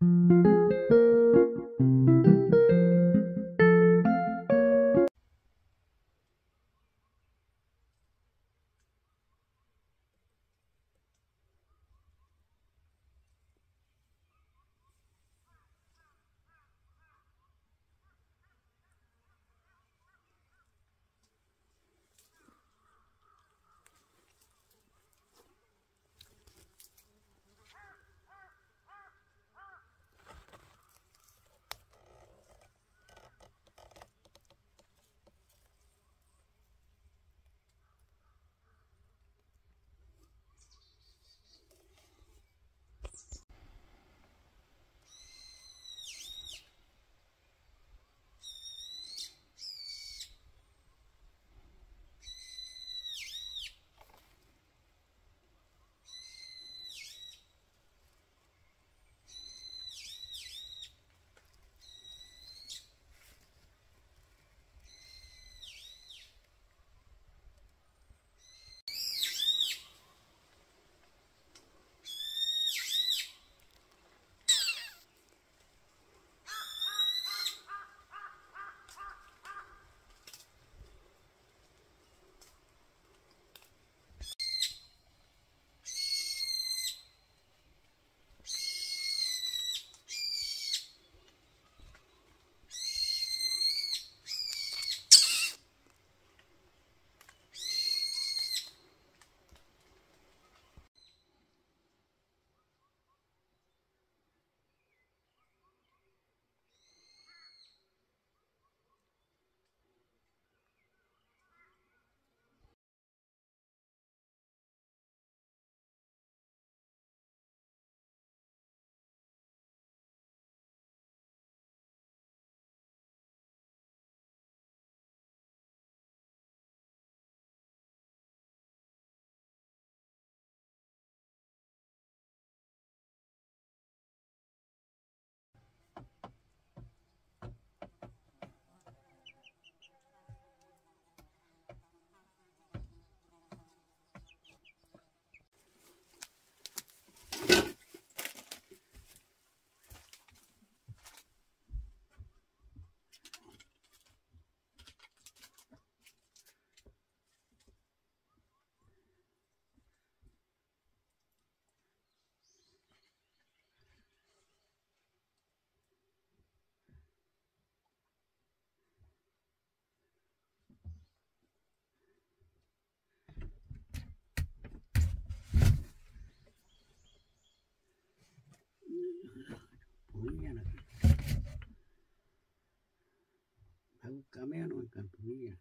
Cameano en Cantonía.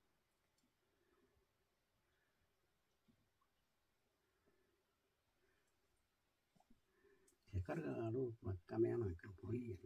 Se carga la luz Cameano en Cantonía.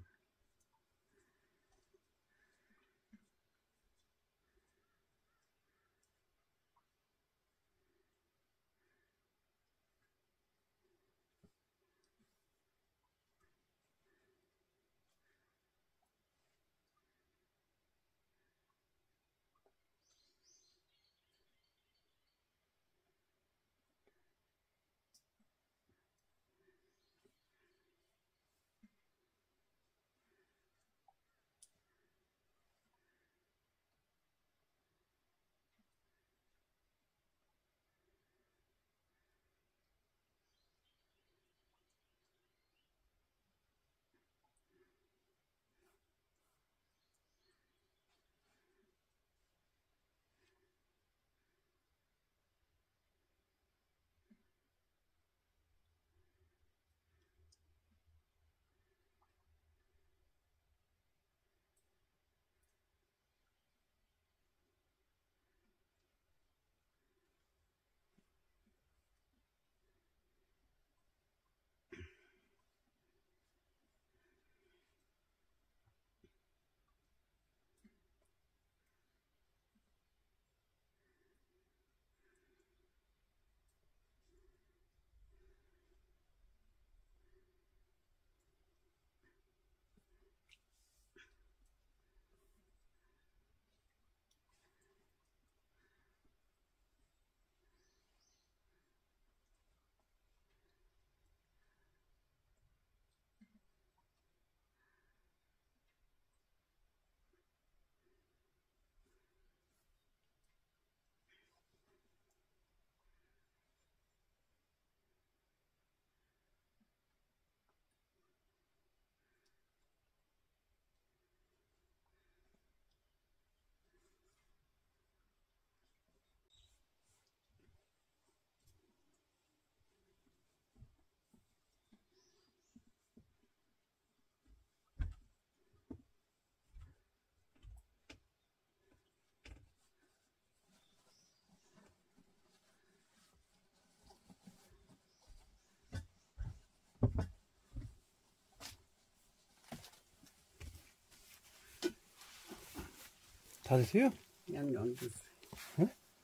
다 드세요? 그냥 안 줬어요. 응?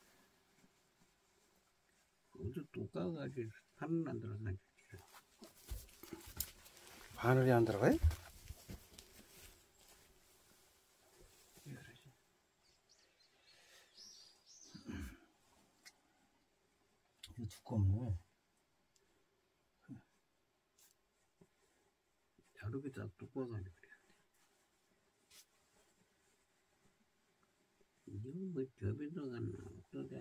어제 또 까가지고 파는 안 들어가지고. 바늘이 안 들어가요? 이거 두껍네. 자르기 다 두꺼워가지고 그래. 이거 뭐 접이 들어갔나 어떠대?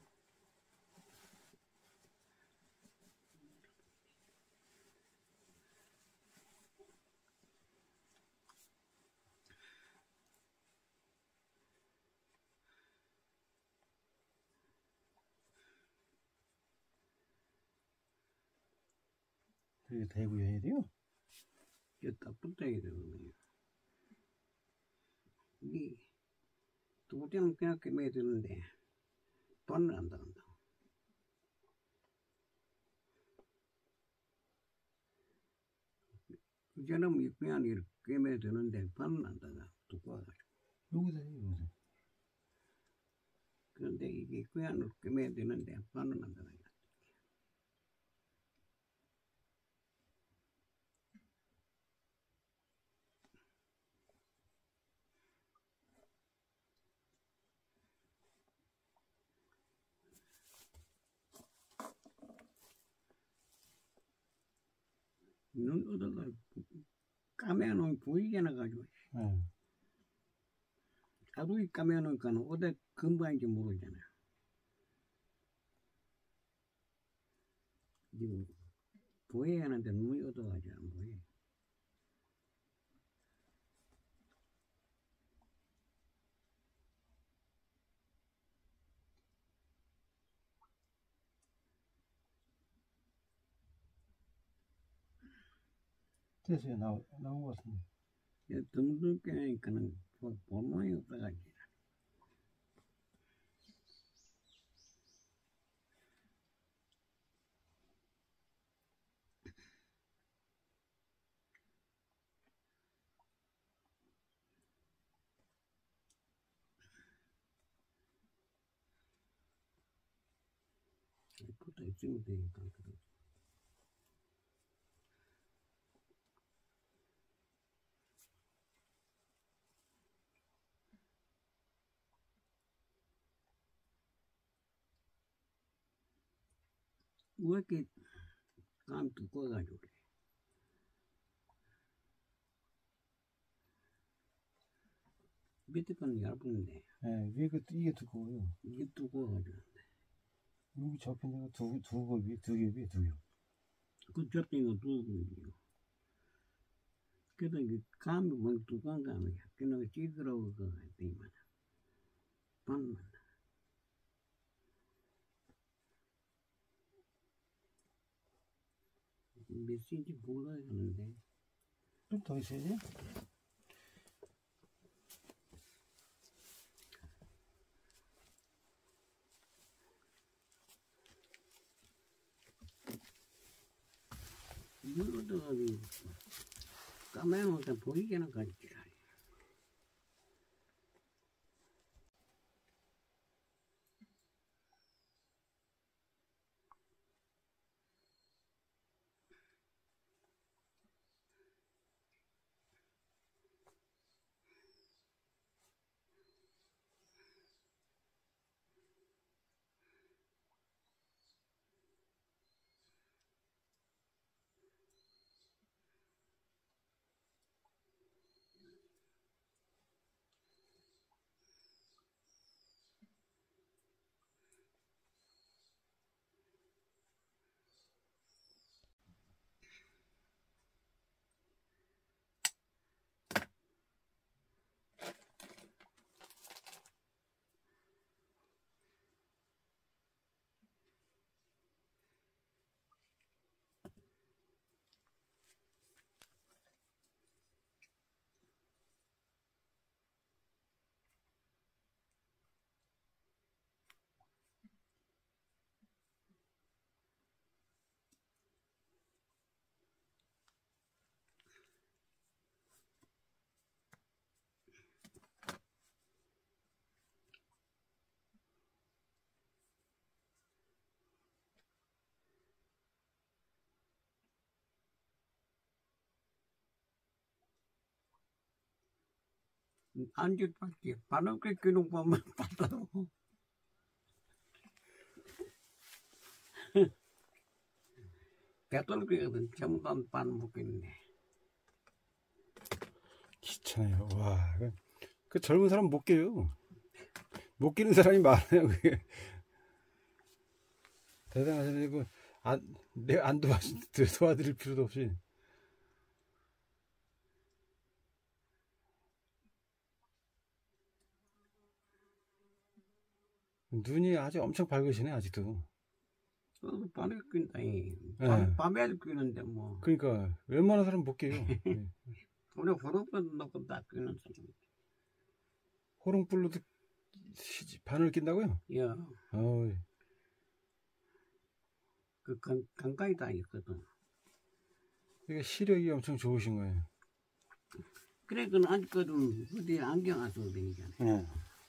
이렇게 대고 해야 돼요? 이게 딱 붙어야 되거든요. 이게 두 때는 그냥 깨매야 되는데 반을 안 들어간다. 그전에는 그냥 이렇게 깨매야 되는데 반은 안 들어가. 두꺼워가지고. 여기다 해요, 여기다. 그런데 이게 그냥 깨매야 되는데 반은 안 들어가. 눈 어디가 까매놓으면 보이게나 가지고. 네. 하루에 까매놓으니까 어디 금방인지 모르잖아요. 지금 보여야 하는데 눈이 어두워가지고 안 보여. 됐어요. 나온 것 같은데. 둥둥 깨니까는 볼모양이 없어가지고. 붙어 있으면 되니까. 왜 이렇게 감 두꺼워가지고 그래. 밑에 거는 얇은데 네, 위에 이게 두꺼워요. 이게 두꺼워가지고. 여기 접힌 데가 두 겹이, 두 겹. 그 접힌 거 두꺼워요. 그래도 이게 감이 뭐 두꺼운 감이야. 그냥 찌그러워 그거 되만 반만. 몇 cm 몰라야 하는데. 좀 더 있어야지. 이걸 얻어가지고 까매놓으니까 보이게나 가지고. 안주밖에 반없게 끼는 보면 받아도 배떨기거든 전부 반 먹겠네. 귀찮아요. 와, 그 젊은 사람 못 깨요. 못 끼는 사람이 많아요. 그게 대단하잖아요. 그 내가 안 도와드릴 필요도 없이. 눈이 아주 엄청 밝으시네 아직도. 밤에 낀다니. 네. 밤에도 끼는데 뭐. 그러니까 웬만한 사람 못 깨요. 네. 우리 호롱불 넣고 다 끼는 사람. 호롱불로도 바늘 낀다고요? 야, 어이. 그 강가에 다 있거든. 이게 시력이 엄청 좋으신 거예요. 그래, 그건 아직까지 어디 안경 안 쓰고 다니잖아. 네.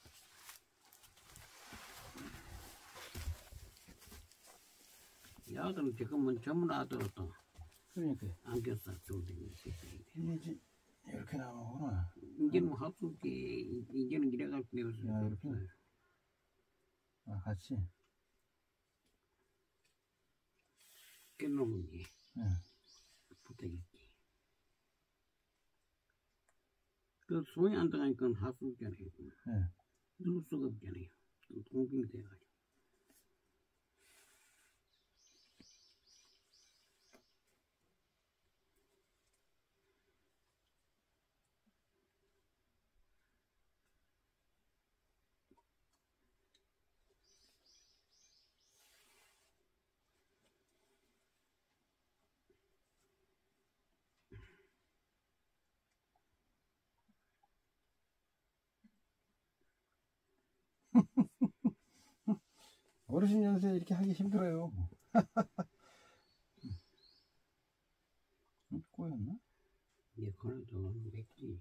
야들은 지금은 전문 아들도 그러니까 안경 쓰고 다니지. 이게 이렇게 나오구나. 이제는 뭐 학습기, 이제는 이래갈 필요 없어. 야, 이렇게? 아, 같이? 깨놓은 게 네. 붙어있지. 그 손이 안 들어가니까 학습잖아요. 네. 누를 수가 없잖아요. 동빙이 돼가지고. 어르신 연세 이렇게 하기 힘들어요. 꼬였나? 이제 그래도 맥지.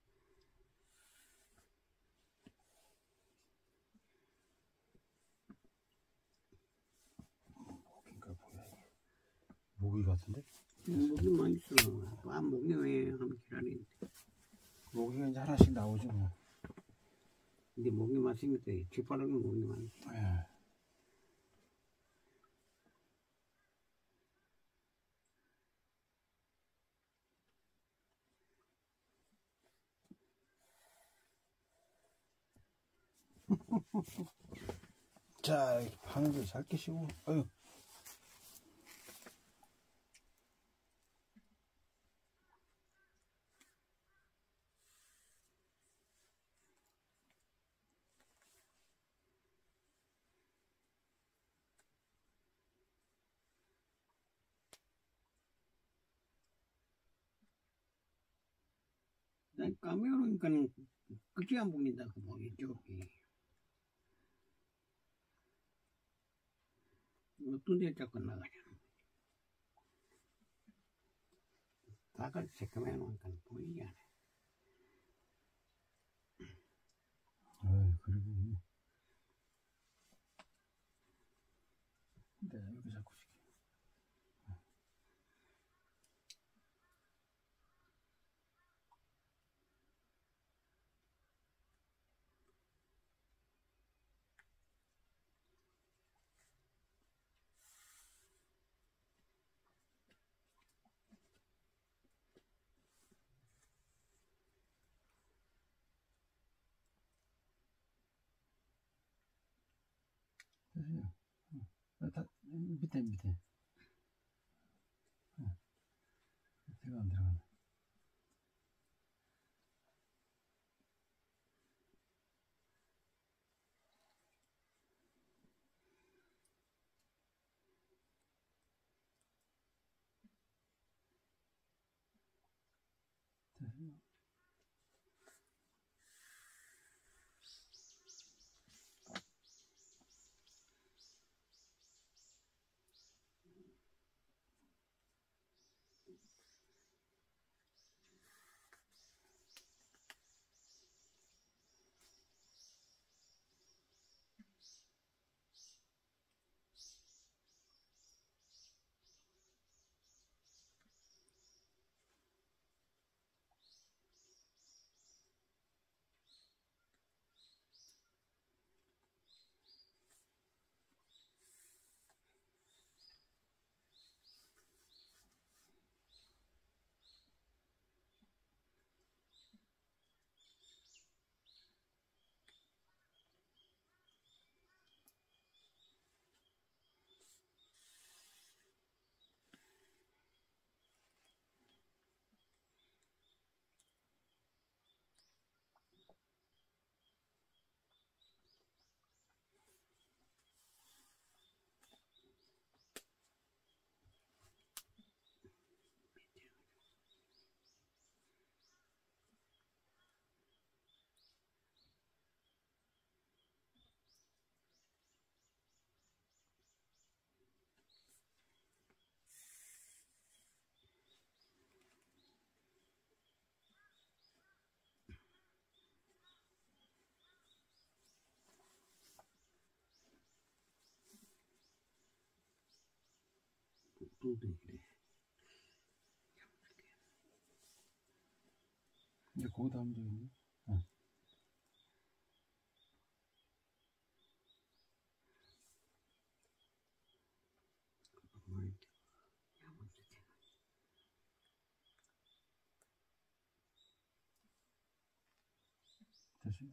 목인가 뭐야 이게. 모기 같은데? 목이 많이 있어. 아, 목이 왜 하면 기다리는데. 모기가 이제 하나씩 나오죠 뭐. 근데 목이 마시면 돼. 쥐바르는 목이 많이 있어. 예. 자, 바늘도 잘 끼시고. 아유. 난 까매오니까는 끝이 안 보인다. 그 목이 쪽이. 어떤 데 자꾸 나가잖아. 다가 새까매 놓으니까 보이지 않아. 아유, 그리고 내가 여기 자꾸 시켜. 됐어요. 다 밑에. 밑에가 안 들어가네. 됐어요. 또 그래. 이제 거기다 하면 되겠네. 응. 다시.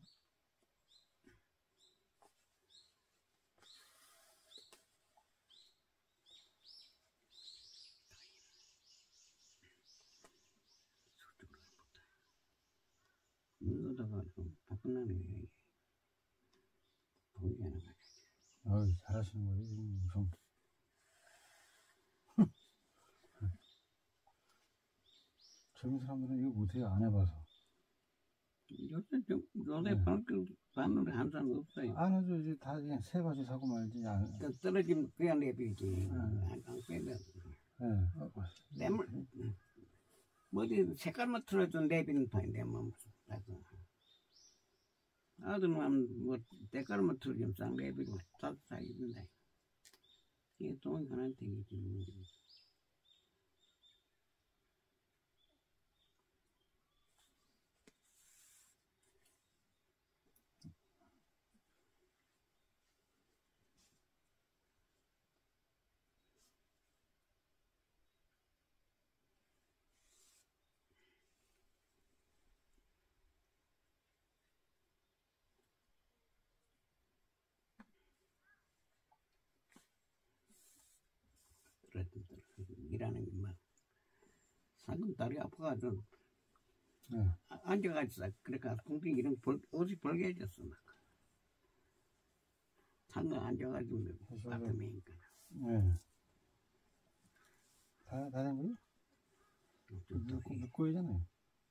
이거다가 좀 바꾸나네. 보이게 하는 거지. 어이, 잘하시는 거예요. 엄청. 젊은 사람들은 이거 못해요. 안 해봐서. 요새 바늘이 항상 없어요. 안 하죠. 이제 다 그냥 새 가지 사고 말지. 떨어지면 그냥 내비지. 안 빼면. 내물 뭐지 색깔만 틀어도 내비는 파인데 뭐 아들은 뭐 색깔만 틀어주면 싹 내비고 다 입는다. 이게 돈이 하나 되겠지. 일하는 게 막 상금 다리 아파가지고 앉아가지고 그러니까 궁둥이 이런 옷이 벌게해졌어 막 상금 앉아가지고 아프니까 다 된 거예요? 묶고 해야잖아요.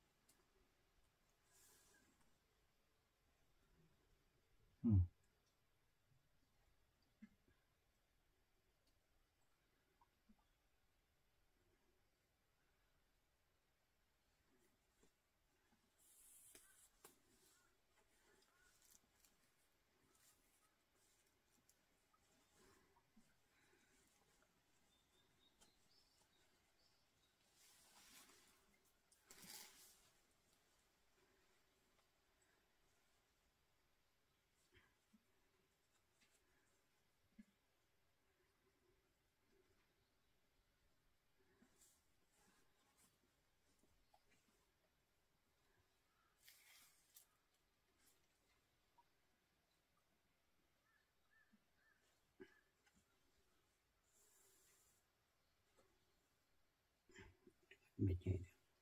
맺혀야 돼.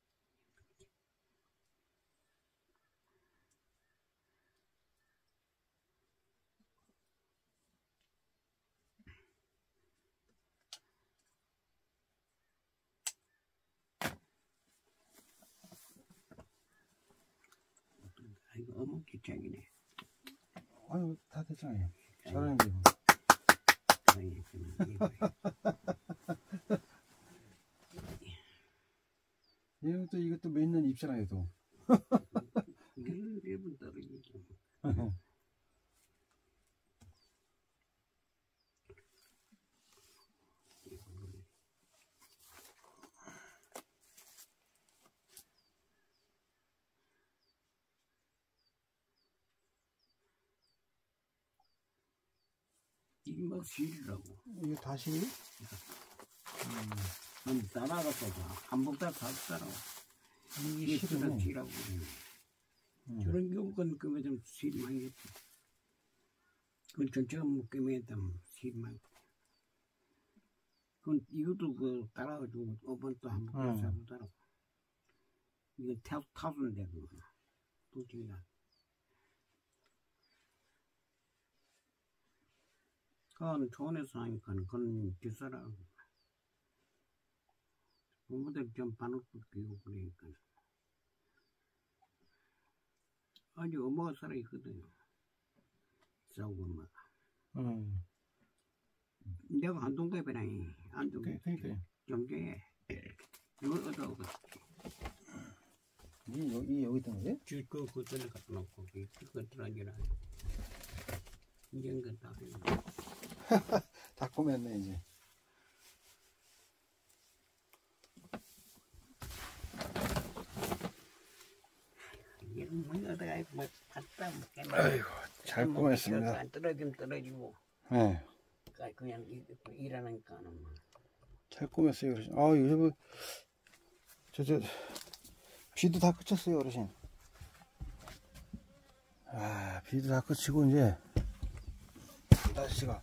이거 어묵기짝이네. 아유, 다 됐잖아요. 잘하는데. 이것도 몇 년 입잖아요, 또. 1분 떨어지죠. 이게 뭐 실이라고. 이게 다 실이에요? 따라가서 한복다 샀더라고. 이게 실이네. 실이라고. 저런 경우는 그만 좀 실망했지. 그 전체가 묶이면 실망. 그건 이것도 그 따라가지고 5번 또 한복다 사보더라고. 이거 타수인데 그거. 도중이나. 그거는 초원에서 하니까 그건 비싸라고. 부모들 좀 반옥도 끼고 그러니까. 아주 엄마가 살아있거든요. 싸우고 엄마가. 내가 한동갑이라니. 안동갑. 그러니까요. 경제에. 이걸 얻어오고. 이 여기 있던 거예요? 그 전에 갖다 놓고, 그거 들어가니라. 이제 그다 다 꾸몄네, 이제. 잘 꾸몄습니다. 떨어지면 떨어지고. 네. 그냥 일하니까는. 잘 꾸몄어요, 어르신. 아, 이거 뭐, 비도 다 그쳤어요, 어르신. 아, 비도 다 그치고, 이제, 날씨가,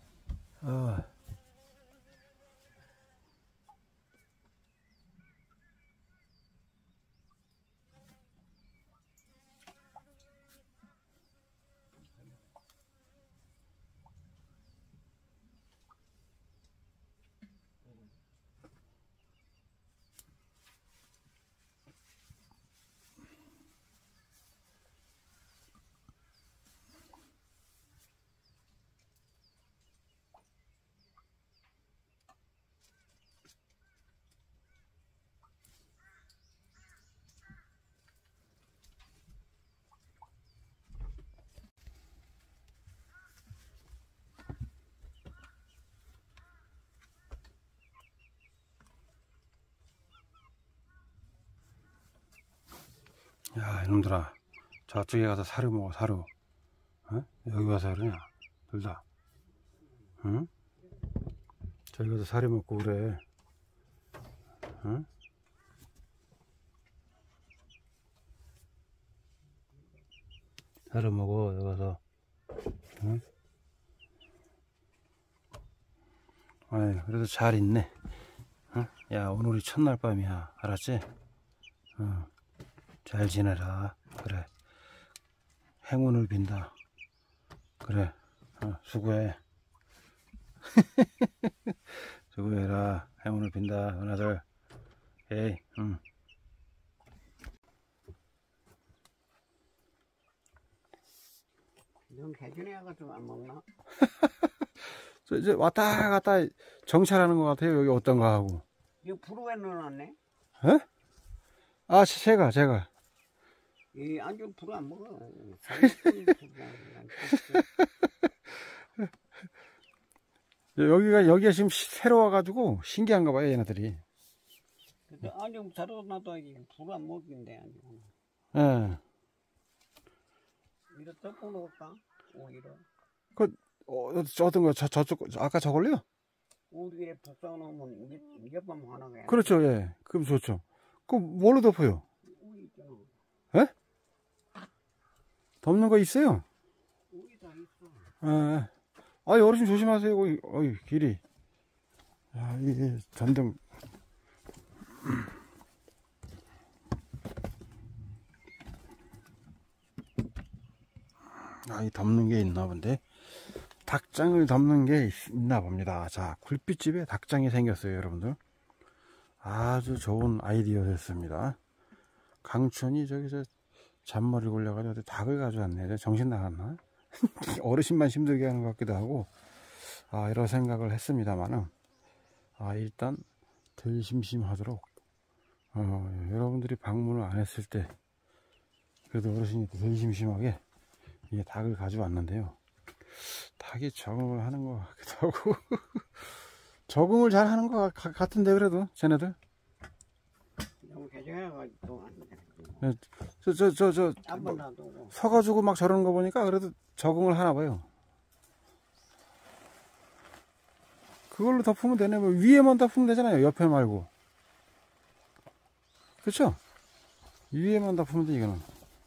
야, 이놈들아. 저쪽에 가서 사료 먹어, 사료. 어? 여기 와서 그러냐? 둘 다. 응? 저기 가서 사료 먹고 그래. 응? 사료 먹어, 여기 가서. 응? 아이, 그래도 잘 있네. 응? 야, 오늘이 첫날 밤이야. 알았지? 응. 잘 지내라. 그래. 행운을 빈다. 그래. 수고해. 수고해라. 행운을 빈다. 너나들. 에이, 응. 넌 개준해가지고 안 먹나? 이제 왔다 갔다 정찰하는 것 같아요. 여기 어떤가 하고. 이거 불에 넣어놨네? 에? 아, 제가. 이 안주 불 안 먹어. 여기가 지금 새로 와가지고 신기한가 봐요, 얘네들이. 근데 안주 달아놔도 불 안 먹긴데, 안주. 예. 이거 덮어 놓을까? 오히려. 어떤 거, 저쪽, 아까 저걸로요? 우리에 덮어 놓으면 몇번 하나 해. 그렇죠, 예. 그럼 좋죠. 그럼 뭘로 덮어요? 우리 있잖아. 예? 덮는 거 있어요? 우리 다 있어. 예. 아이, 어르신 조심하세요. 어이, 길이. 야, 이게 전등. 아, 이 덮는 게 있나 본데. 닭장을 덮는 게 있나 봅니다. 자, 굴빛집에 닭장이 생겼어요, 여러분들. 아주 좋은 아이디어였습니다. 강촌이 저기서 잔머리 굴려가지고 닭을 가져왔네. 정신 나갔나? 어르신만 힘들게 하는 것 같기도 하고, 이런 생각을 했습니다만은, 일단 덜 심심하도록, 여러분들이 방문을 안 했을 때, 그래도 어르신이 덜 심심하게 이 닭을 가져왔는데요. 닭이 적응을 하는 것 같기도 하고, 적응을 잘 하는 것 같은데, 그래도, 쟤네들. 너무 개정해가지고 안 돼. 한번 놔두고. 서가지고 막 저러는 거 보니까 그래도 적응을 하나 봐요. 그걸로 덮으면 되네. 뭐 위에만 덮으면 되잖아요. 옆에 말고. 그쵸? 위에만 덮으면 돼, 이거는.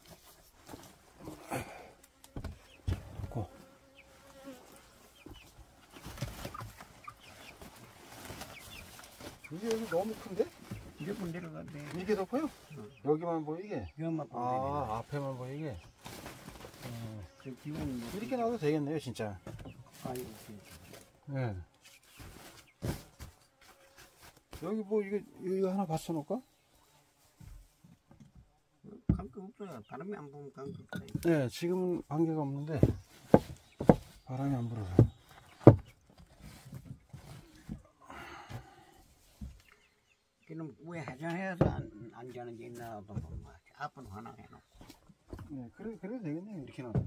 이게 여기 너무 큰데? 이제 문 내려가네. 이게 덮어요? 여기만 보이게? 이것만 보면 앞에만 보이게? 그 기분이 이렇게 놔도 되겠네요, 진짜. 아이고, 네. 여기 뭐, 이거 하나 받쳐놓을까? 관계 없어요. 바람이 안 보면 관계 없어요. 네, 지금은 관계가 없는데, 바람이 안 불어서. 그럼 왜 해전해서 안 자는지 있나 보면 앞은 하나 해놓고. 네, 그래도 되겠네요, 이렇게 놔도.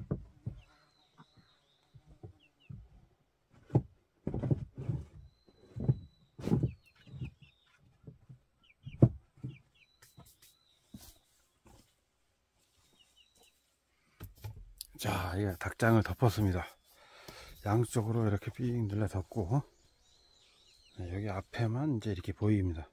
자, 이게 닭장을 덮었습니다. 양쪽으로 이렇게 삥 눌러 덮고, 네, 여기 앞에만 이제 이렇게 보입니다.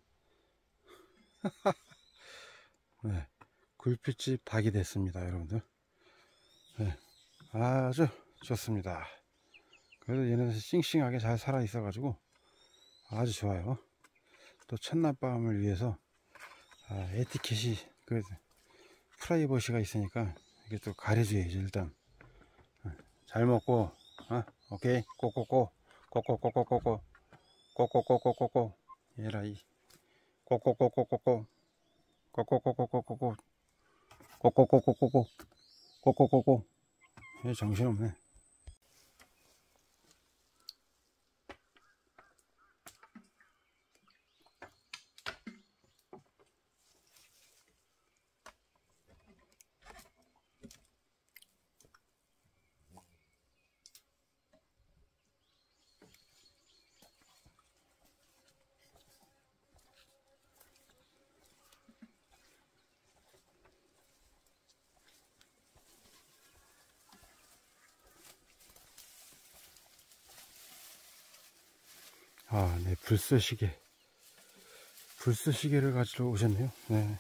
네, 굴빛집 닭이 됐습니다, 여러분들. 네, 아주 좋습니다. 그래도 얘는 싱싱하게 잘 살아 있어 가지고 아주 좋아요. 또 첫날밤을 위해서 에티켓이 그 프라이버시가 있으니까 이게 또 가려줘야죠. 일단 잘 먹고, 오케이, 꼬꼬꼬 꼬꼬꼬꼬꼬꼬 꼬꼬꼬꼬꼬꼬 얘라 이 꼬꼬꼬꼬꼬꼬 꼬꼬꼬꼬꼬꼬 꼬꼬꼬꼬꼬꼬 꼬꼬꼬꼬. 얘 정신없네. 네, 불쏘시개를 가지러 오셨네요. 네.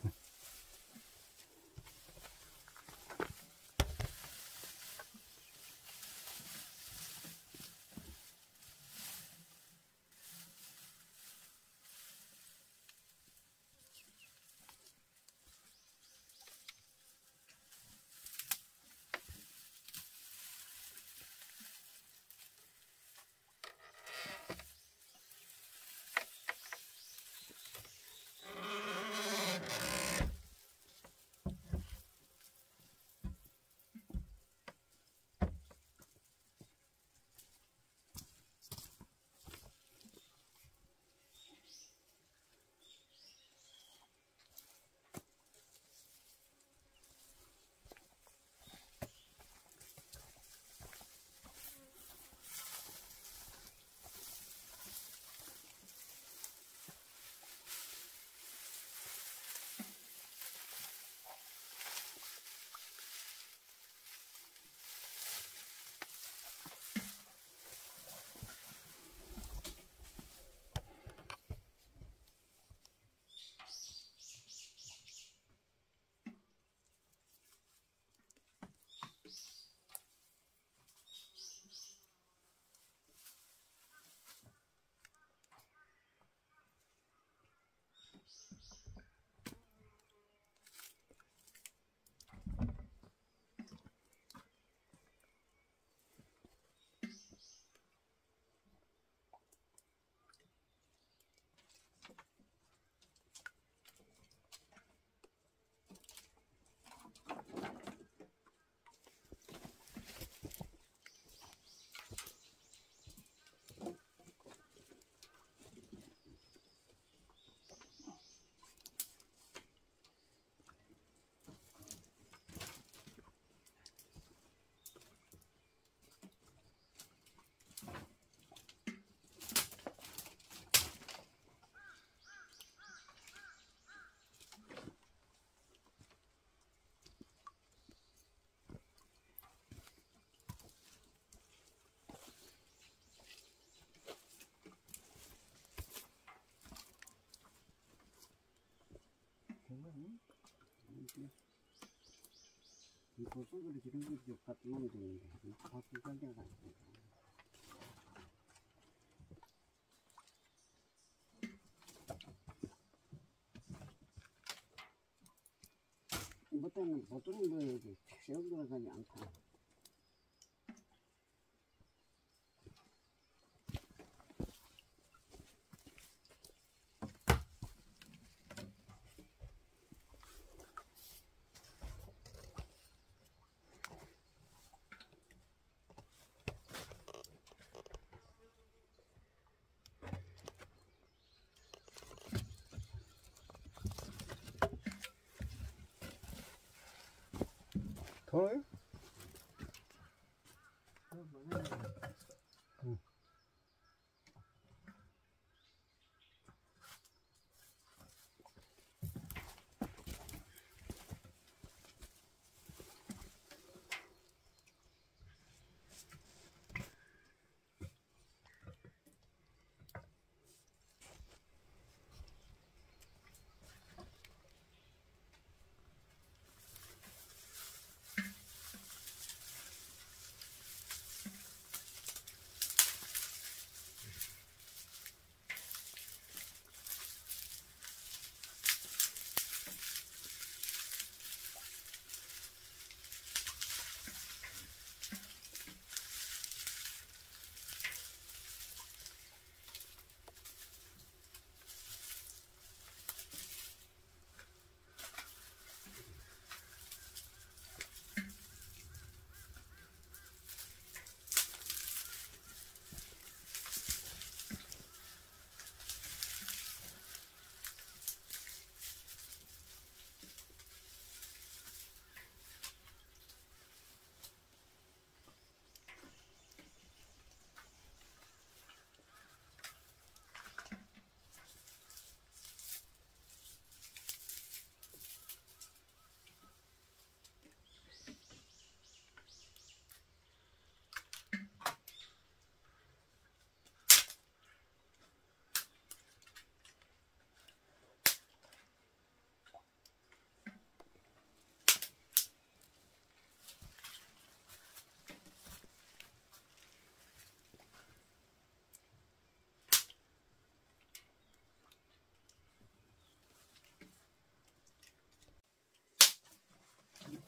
이거 손으로 기름 좀 갖다 놓으면 되는데 가끔 깔려가 있으니까. 뭐 때문에 보통 거에도 세운 들어가지 않고. 더워요?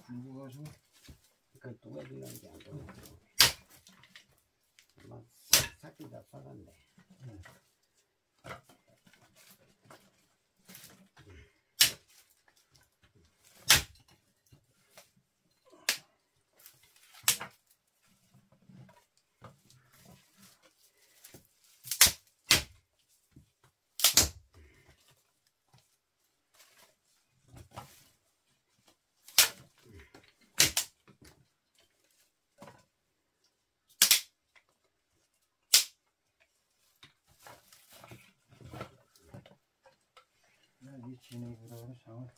굵어가지고. 그 누가 들는지 안 보여. 막 삭기 다 빠졌네. 이 진액으로 그래 장을.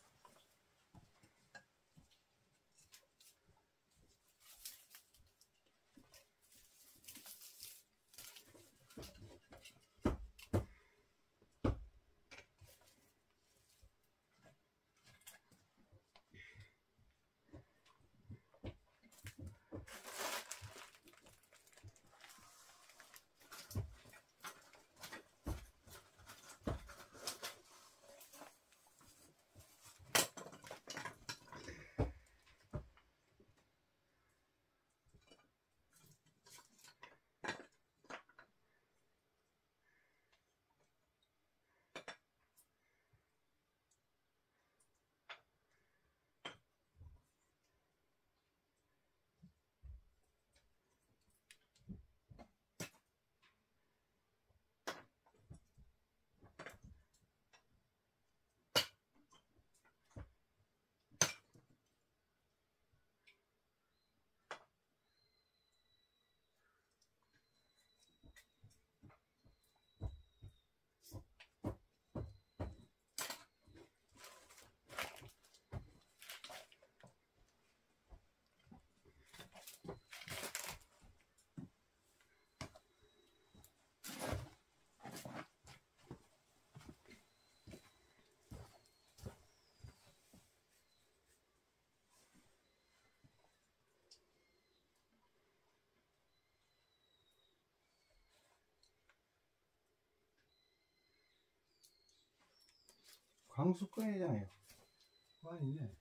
광수 꺼내잖아요. 아니네.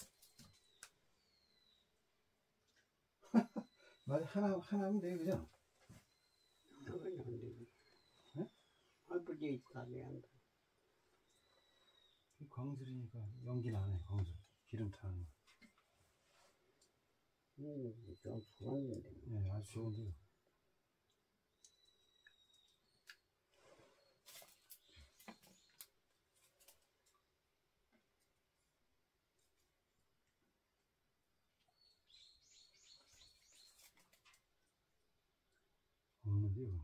맞아, 하나면 돼, 그죠? 그건 안 되지. 네? 아버지 가게 한다. 광수리니까 연기 나네, 광수. 기름 타는 거. 좀 좋았는데. 네, 아주 좋은데요. 없는데요.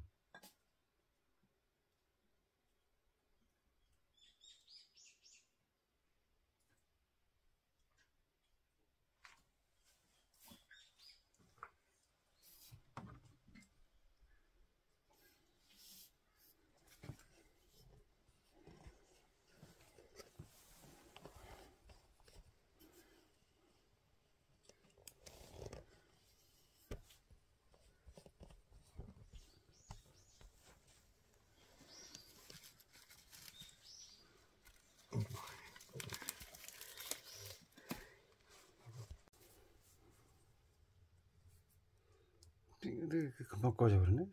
근데 금방 꺼져버리네.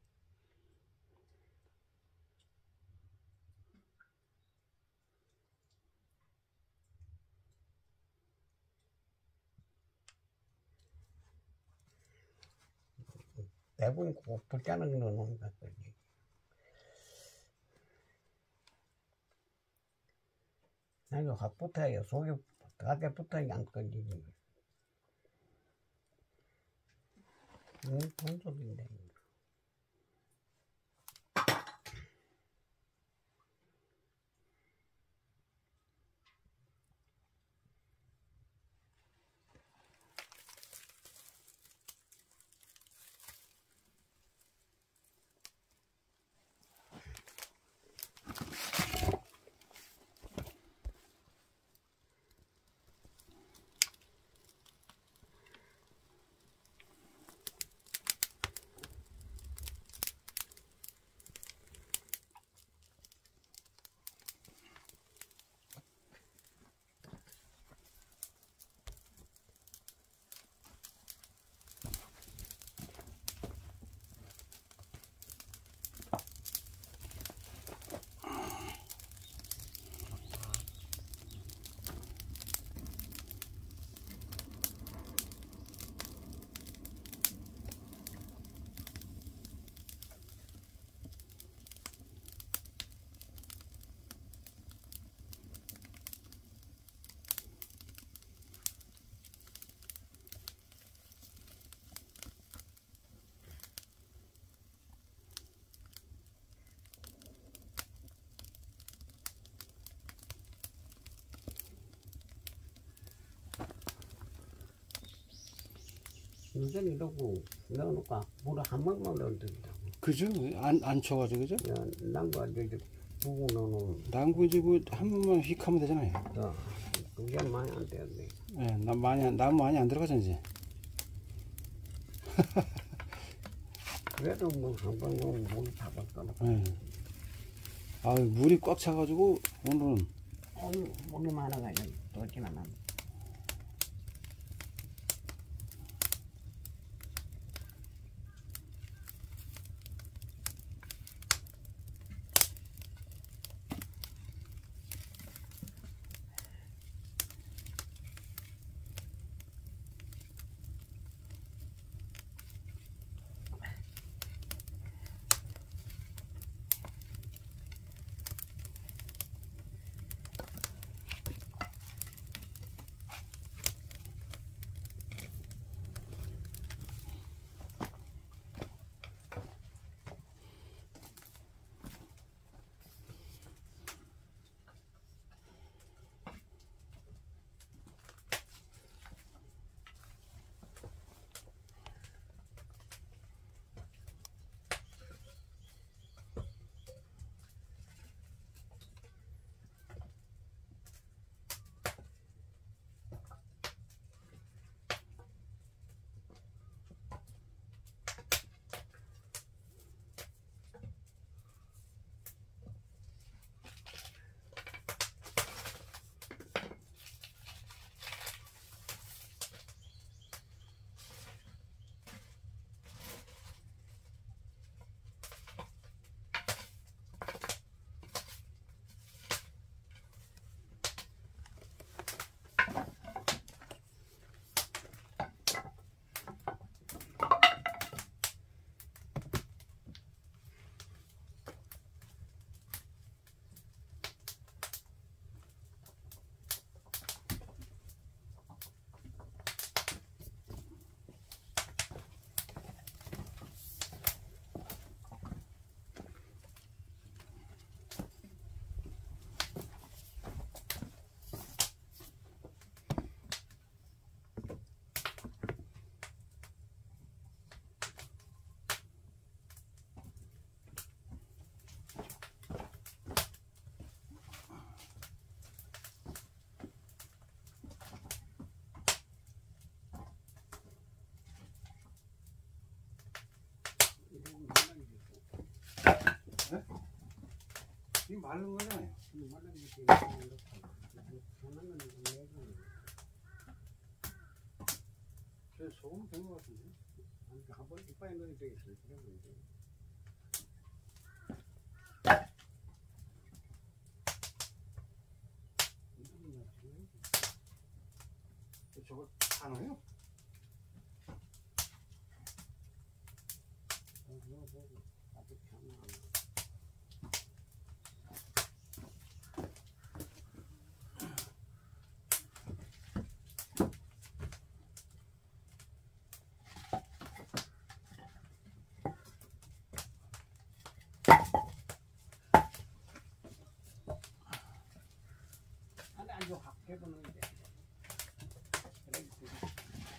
대부분 꼭 붙자는 거는 거지. 아니, 확 붙어요. 속에 가게 붙어야 안 꺼지지. 뭔 소리인데. 요즘 이러고 넣어놓고 물을 한 방만 넣으면 된다고. 그죠? 안 쳐가지고, 그죠? 야, 난거 이제 부고 넣어놓으면 난구 이제 한 번만 휙 하면 되잖아요. 그게 많이 안 되는데. 예, 나무 많이 안 들어가잖아, 이제. 그래도 뭐 한 번 넣으면 물이 다 바꿔놓고. 예. 아, 물이 꽉 차가지고, 오늘은. 물이 많아가지고 떠지는 않아. 이 마른 거잖아요. 저 소금 된 거 같은데? 한번 이빨에 넣어야 되겠어. 저거 다 넣어요? 아주 확 해보는 게.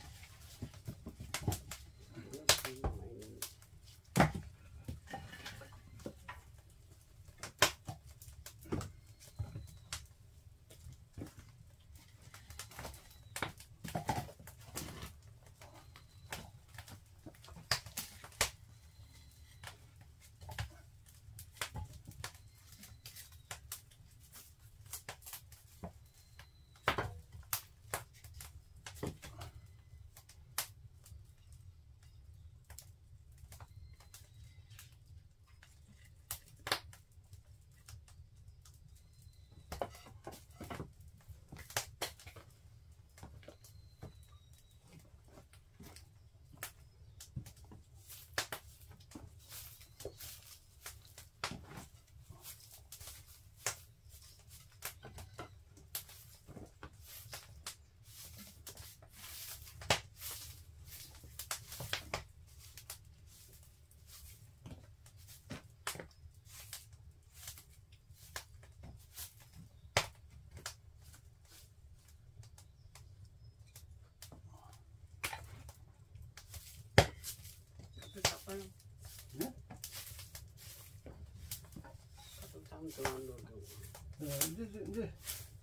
이제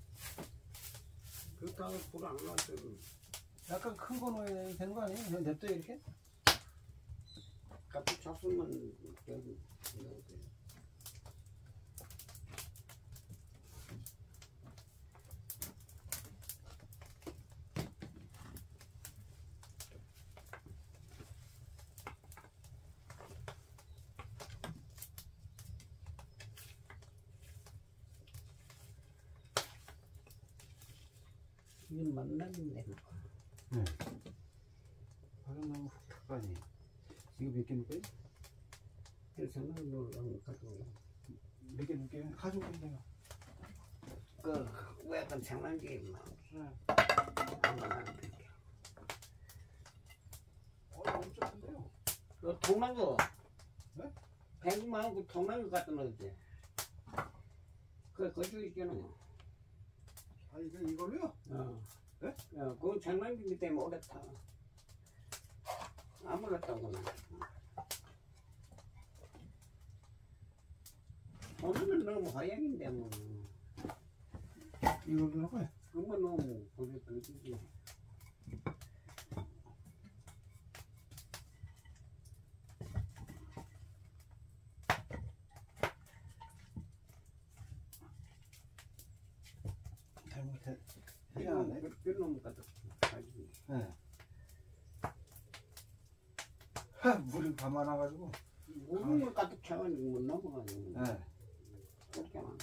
그렇다고 불안 넣었어. 약간 큰 거 넣어야 되는 거 아니에요? 그냥 냅둬 이렇게? 같이 잡수면 저기 넣어도 돼. 이건 만나는데. 네. 바람 너무 훅 거 아니에요? 이거 몇 개 넣을까요? 그래서 놀러 가지고. 몇 개 넣을게요? 가지고 있는 거. 그 약간 장난기 막. 네. 엄청 큰데요? 그 통나무. 네? 백만 그 통나무 갖다 놓았지. 그 거기 있잖아. 아 이걸로요? 네? 그 장난기 때문에 오래 타. 아무나 타거나. 오늘은 너무 하얀인데 뭐. 이걸로 넣어요? 그만 너무 그래 그러지. 잘못해. 별놈 같아. 가지. 네. 물이 다 많아가지고. 물을 가득 차가지고 못 넘어가지고. 네. 그렇게 많아.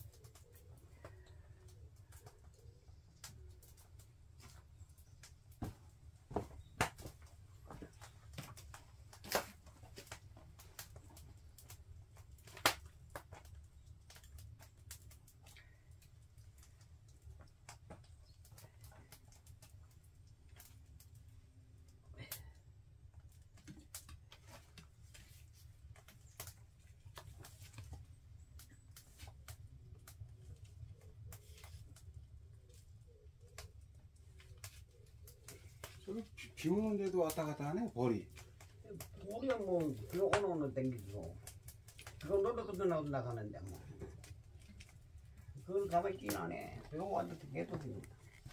저기 비 오는데도 왔다 갔다 하네, 벌이. 우리가 뭐, 그거 오늘 땡기고. 그거 너도 나도 나가는데, 뭐. 그걸 가만히 끼나네. 그거 완전 개도지.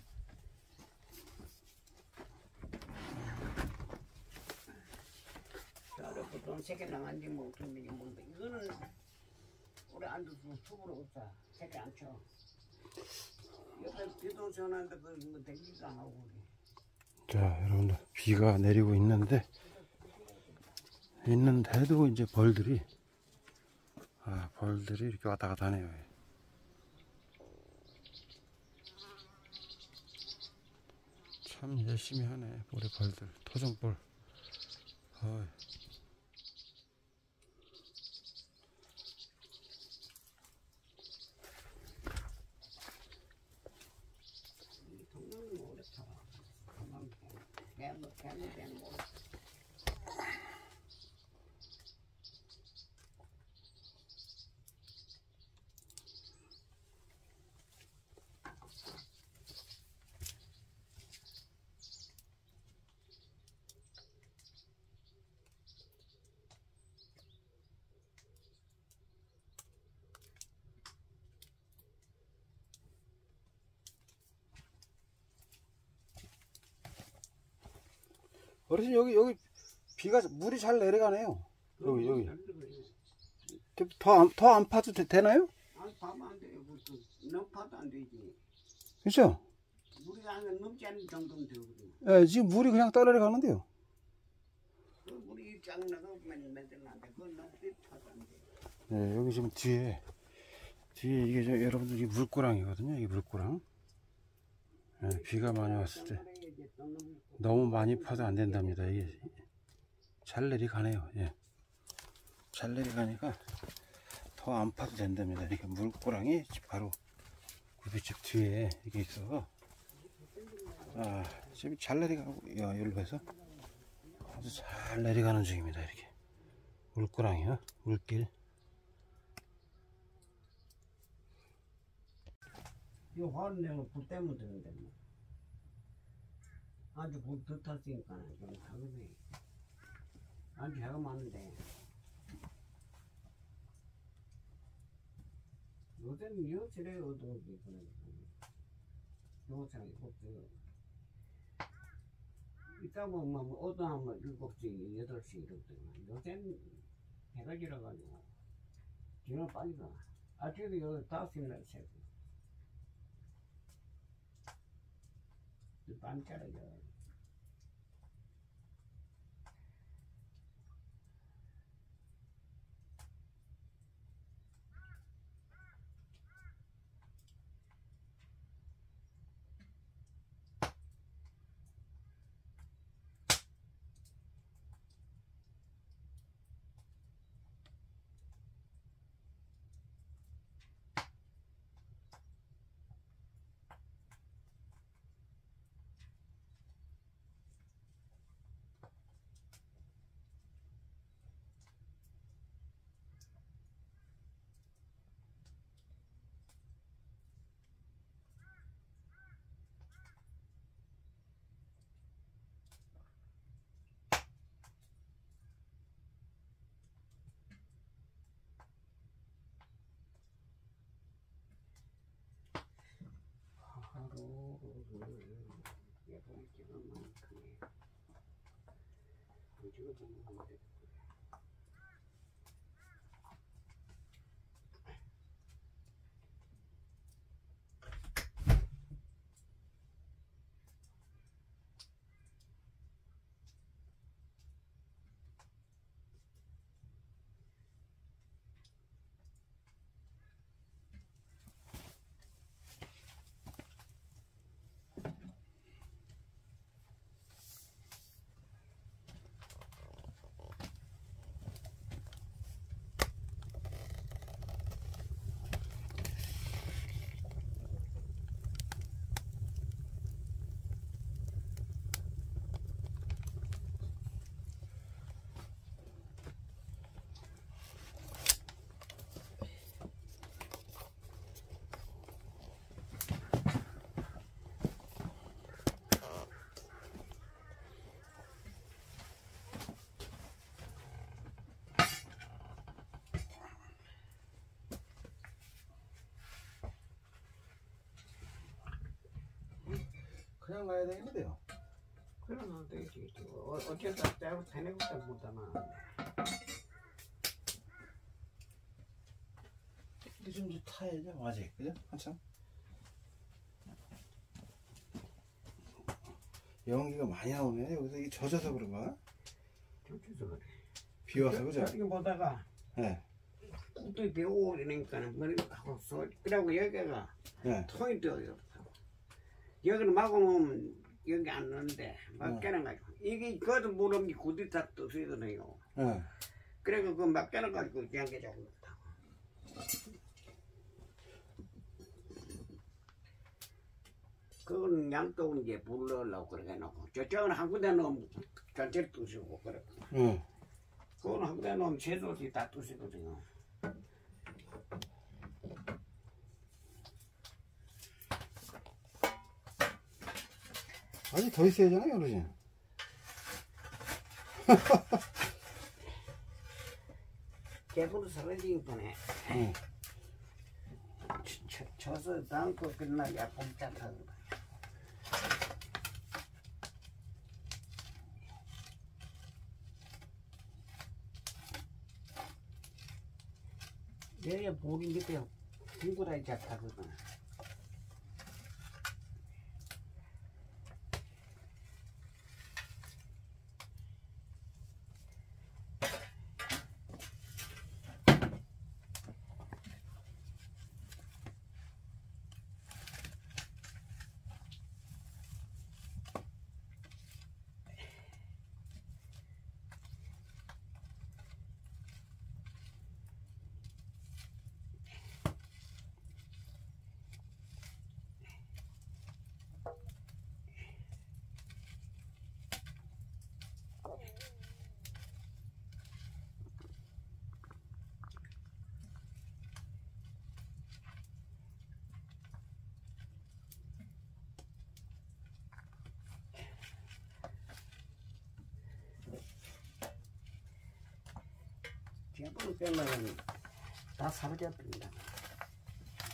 보통 세개 나간지 뭐, 어떤지 모르는데, 이거는 우리 앉아서 툭으로 없다. 세개 안 쳐. 옆에 비도 전화한데, 그거 땡기지도 안 하고, 우리. 자, 여러분들 비가 내리고 있는데도 이제 벌들이 이렇게 왔다 갔다 하네요. 참 열심히 하네, 우리 벌들, 토종벌. 어르신 여기 비가 물이 잘 내려가네요. 여기 더 안 파도 되나요? 아니 파면 안 돼요. 너무 파도 안 되지. 그렇죠? 물이 안 넘지 않는 정도면 되거든요. 예, 지금 물이 그냥 떠내려 가는데요. 그 물이 쫙 나가면 맨날 안 돼. 그건 너무 파도 안 돼. 네, 여기 지금 뒤에 이게 여러분들 이 물고랑이거든요. 이 물고랑. 네, 비가 많이 왔을 때 너무 많이 파도 안 된답니다. 이게 잘 내려가네요. 예. 잘 내려가니까 더 안 파도 된답니다. 이렇게 물고랑이 바로 굴비집 뒤에 이게 있어서 지금 잘 내려가고 여기로 해서 아주 잘 내려가는 중입니다. 이렇게 물고랑이요, 물길. 이거 화는 내가 불 때문에 되는데 뭐. 아주 불 더 탔으니까 좀 하거든. 아주 해가 많은데 요새는 여실에 어두운데 그런 요새는 이것도 이따 보면 어두하면 7시 8시 이렇거든. 요새는 해가 지러가지고 뒤로 빨리 가. 아침에 여기 5시나 새고 반짝이죠. 하루를 예쁜 지금 만큼의 지금 보면 돼. 그냥 가야 되겠는데요. 그러면 되지. 어쩌다 짜고 세네국도 못하나. 근데 좀 이제 타야죠. 아직 그죠? 한참. 연기가 많이 나오네. 여기서 이게 젖어서 그런가? 젖어서 그래. 비 와서 그죠? 이거 보다가 네. 또 비 오고 이러니까는 머리하고 그러고 여기가 네. 통이 떠요. 여기는 마구 놓으면 여기 안 넣는데 막겨놔가지고 이게 그것도 무릎이 굳이 다 뜨시거든요. 네. 그래서 그 막겨놔가지고 양계 잡고 있다고. 그건 양떡은 이제 불 넣으려고 그렇게 해놓고 저쪽은 한 군데 넣으면 전체를 뜨시고 그래. 그건 한 군데 넣으면 제도지 다 뜨시거든요. 아직 더 있어야 되잖아요, 어르신. 개불 사라지기 전에 쳐서 담고 끝나야 꼼짝하거든. 내가 볼이 밑에 둥그라이 잡하거든. 개불 빼면 다 사라져버린다.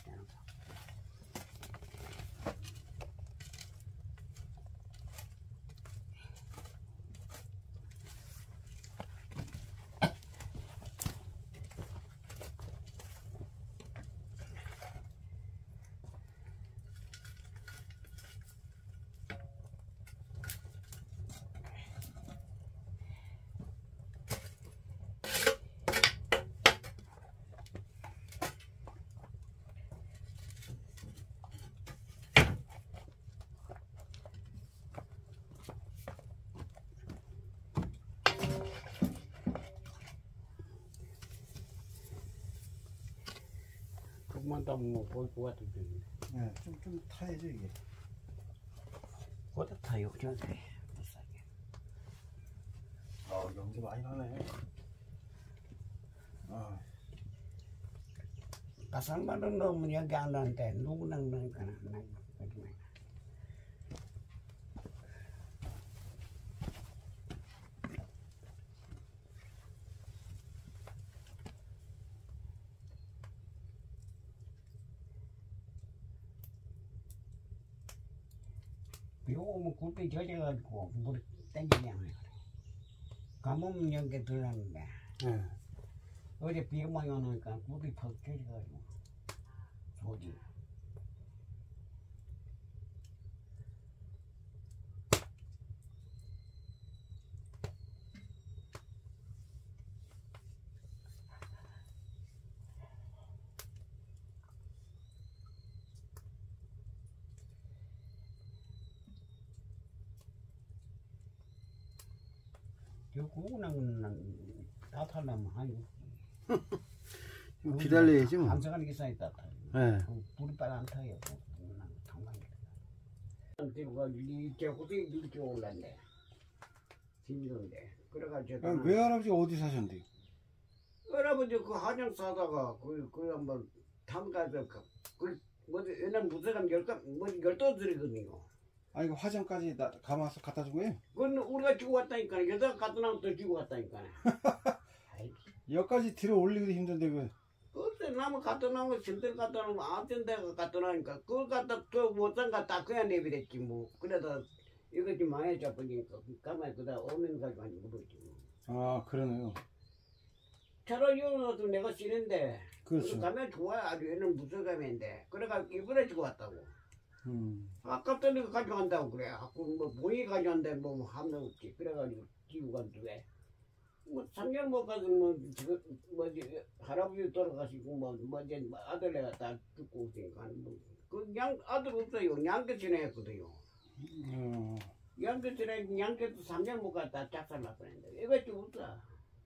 조금만 더 먹으면 볼것 같은데. 네, 좀 타야죠 이게. 어디 타요, 저한테. 못 사게. 연기 많이 나네. 가상만은 넣으면 여기 안 나는데 누구나 넣으니까 난 비 오면 굴비 젖어가지고 물이 땡기냐. 가뭄 연계 들어가는데 네. 어제 비 많이 오니까 굴비 퍽 젖어가지고 소지. 저 구우는 다 탈라면 하니 기다려야지 뭐. 한시간 이상이 다 타요. 네. 불이 빨리 안 타요. 당당히. 그리고 이제 호텔 이렇게 올랐네. 힘든데. 그래가지고 외할아버지 어디 사셨는데요? 할아버지 그 한양 사다가 그 한번 담가서 그 뭐지 옛날 무쇠감 열도 들이거든요. 아니 그 화장까지 감아서 갖다 준 거예요? 그건 우리가 주고 왔다니까. 여자가 갖다 놓으면 또 주고 왔다니까. 여기까지 들어 올리기도 힘든데 그. 그때 나무 갖다 놓으면 짐들 갖다 놓으면 아무튼 데가 갖다 놓으니까 그걸 갖다 또 못산 갖다 그냥 내비랬지 뭐. 그래도 이거 좀 많이 잡으니까 가만히 그다 오면 가지고 많이 물었지 뭐. 그러네요. 차라리 이거도 내가 싫은데 그렇죠. 가면 좋아요. 아주 얘는 무슨 가면인데 그래가 이번에 주고 왔다고. 아깝다니까 가져간다고 그래. 뭐 본인이 가져간다 뭐 하면 없지. 그래가지고 지고 간두에. 뭐 3년 못 가서 뭐지 할아버지 돌아가시고 뭐지 아들내가 다 죽고 오니까 뭐그 아들 없어요. 양계 지내했거든요. 양계 지내 양계도 3년 못 갔다 작살났 뻔했는데 이거 좀 없다.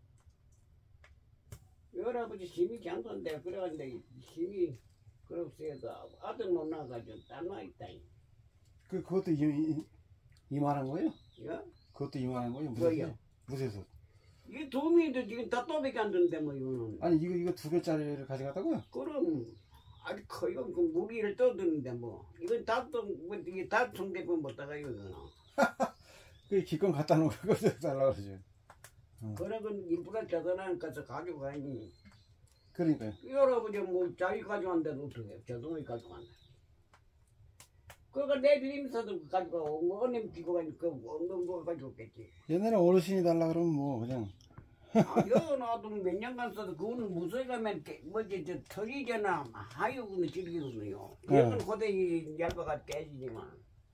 할아버지 힘이 장도인데 그래가지고 힘이 그렇세도 아들 못 나가지고 딸만 있다. 그것도 이만한 거예요? 예? 그것도 이만한 거예요? 뭐요? 무쇠소. 이게 도움인데 지금 다 또밖에 안 되는데 뭐 이거는. 아니 이거 2개짜리를 가져갔다고요? 그럼 아주 커요. 그 무기를 떠드는데 뭐 이건 다또뭐 이게 다 총대고 못다가 이거는. 그 기껏 갖다 놓은 거 달라고 그러죠. 그러고 일부러 저전한 가서 가지고 가니. 그러니까요. 이 할아버지 뭐 자기 가져간데도 어떻게 저동이 가져간다. 그러니까 내 비림서도 가지고 뭐 언님 지고 가니까 없는 거 가져오겠지. 옛날에 어르신이 달라 그러면 뭐 그냥. 여기 나도 몇 년간 써도 그거는 무쇠 가면 뭐지 저 털이잖아. 하유는 질기거든요. 여기는 고대이 얇아가 깨지지만.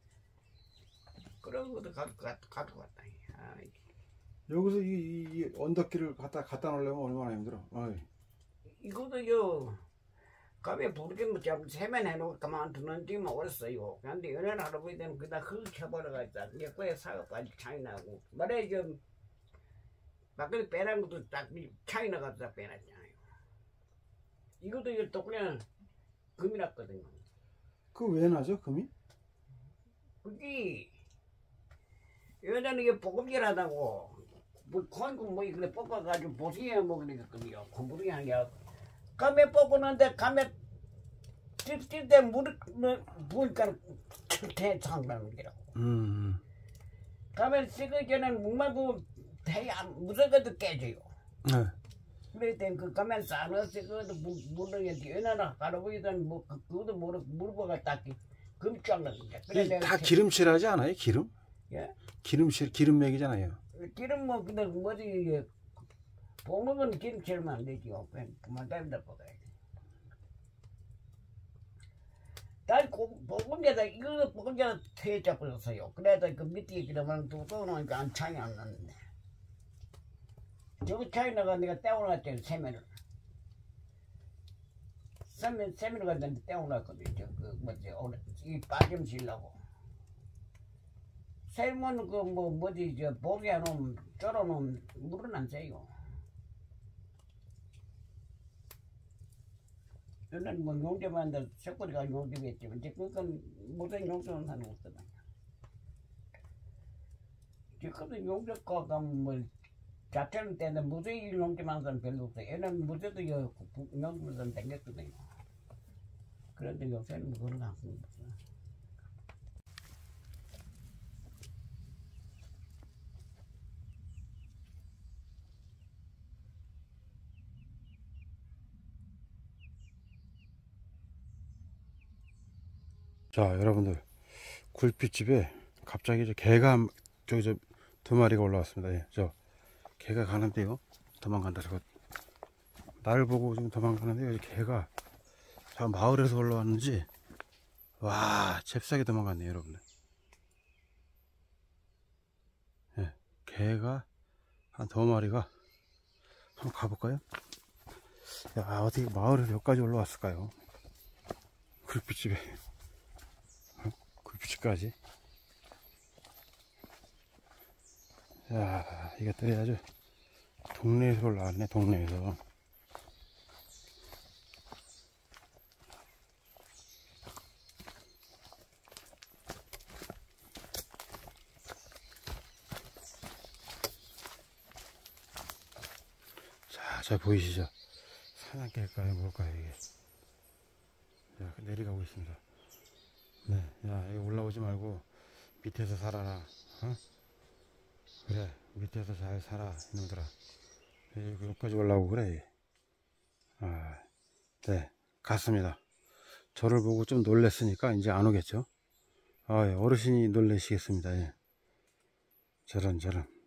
그런 것도 가지고 갔다. 여기서 이 언덕길을 갖다 놓으려면 얼마나 힘들어. 이것도요. 가면 부르게 뭐 세면해놓고 가만 두는지 모르겠어요. 근데 연애 할아버지 때는 그다 흙 쳐버려가지고 이제 거에 사과까지 차이 나고 말에 좀 밖에 빼는 것도 딱 차이 나가지고 빼놨잖아요. 이것도 이거 또 그냥 금이 났거든요. 그 왜 나죠 금이? 그게 여자는 이게 보금질하다고 뭐 콘고 뭐 이렇게 뽑아가지고 보시에 먹으니까요. 콩부리 아니야. 감에 뽑았는데 감에 찔때 물을 부으니까 철퇴 창나는 게라고. 감에 쓰기 전에 물만 부으면 태야 무서워도 깨져요. 네. 그럴 그 감에 싸놓았어 그것도 물러야지. 연하나 할아버지는 뭐 그것도 물어가 딱히 금쫙 나는데. 그래 다 기름칠하지 않아요? 기름? 예? 기름맥이잖아요. 기름 뭐 근데 뭐지 볶는 기름칠만 안 되지요. 그만 따위다 볶아야지. 날 볶음에다 이거 볶음에다 태 잡아줬어요. 그래서 그 밑에 그러면 또 떠놓으니까 안 차이 안 나는데. 저거 차이 나가 내가 떼어놨잖아 세면을. 세면을 갖다 떼어놨거든. 그 뭐지 이 빠짐 실라고. 세면 그 뭐지 저 보기 안 오면 쫄아놓으면 물은 안 새요. 옛날에 뭐 용접한다 색소리가 용접했지. 이제 그건 무슨 용접은 하는 없거든. 지금도 용접가가 뭐 자체는 때는데 무쇠 용접하는 사람 별로 없어. 옛날에 무쇠도 용접은 댕겼거든요. 그런데 요새는 뭐 그런 거 안 쓰는 거죠. 자, 여러분들, 굴빛집에 갑자기 개가 저기 두 마리가 올라왔습니다. 예, 저 개가 가는데요. 도망간다. 저거 나를 보고 지금 도망가는데요. 개가 저 마을에서 올라왔는지 와, 잽싸게 도망갔네요, 여러분들. 예, 개가 한 두 마리가 한번 가볼까요? 야, 어떻게 마을에서 여기까지 올라왔을까요? 굴빛집에. 굴빛집까지. 야, 이것들이 아주 동네에서 올라왔네, 동네에서. 자, 보이시죠? 사냥개일까요, 뭘까요, 이게? 자, 내려가고 있습니다. 네, 야, 여기 올라오지 말고 밑에서 살아라. 어? 그래, 밑에서 잘 살아, 이놈들아. 여기까지 올라오고 그래. 아, 네, 갔습니다. 저를 보고 좀 놀랬으니까 이제 안 오겠죠? 아, 예, 어르신이 놀래시겠습니다. 예. 저런.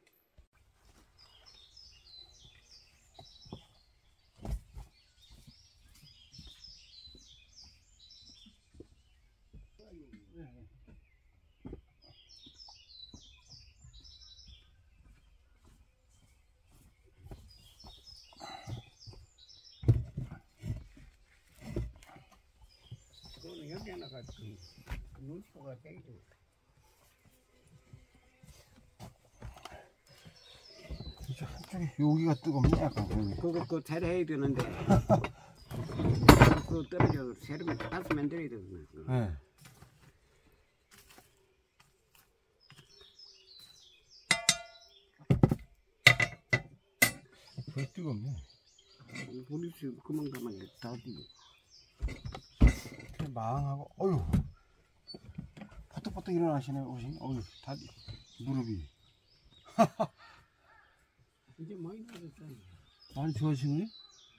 그거는 여기 하나가 눈초가 되죠. 한쪽에 여기가 뜨겁네, 약간. 그거 새로 해야 되는데 그거 떨어져 새로 다시 만들어야 되거든. 네. 불 뜨겁네. 불이 그만 가면 다 뛰고. 망하고, 어휴, 퍼뜩퍼뜩 일어나시네, 어르신. 어휴, 다 무릎이. 이제 많이 나아졌잖아. 많이 좋아지네?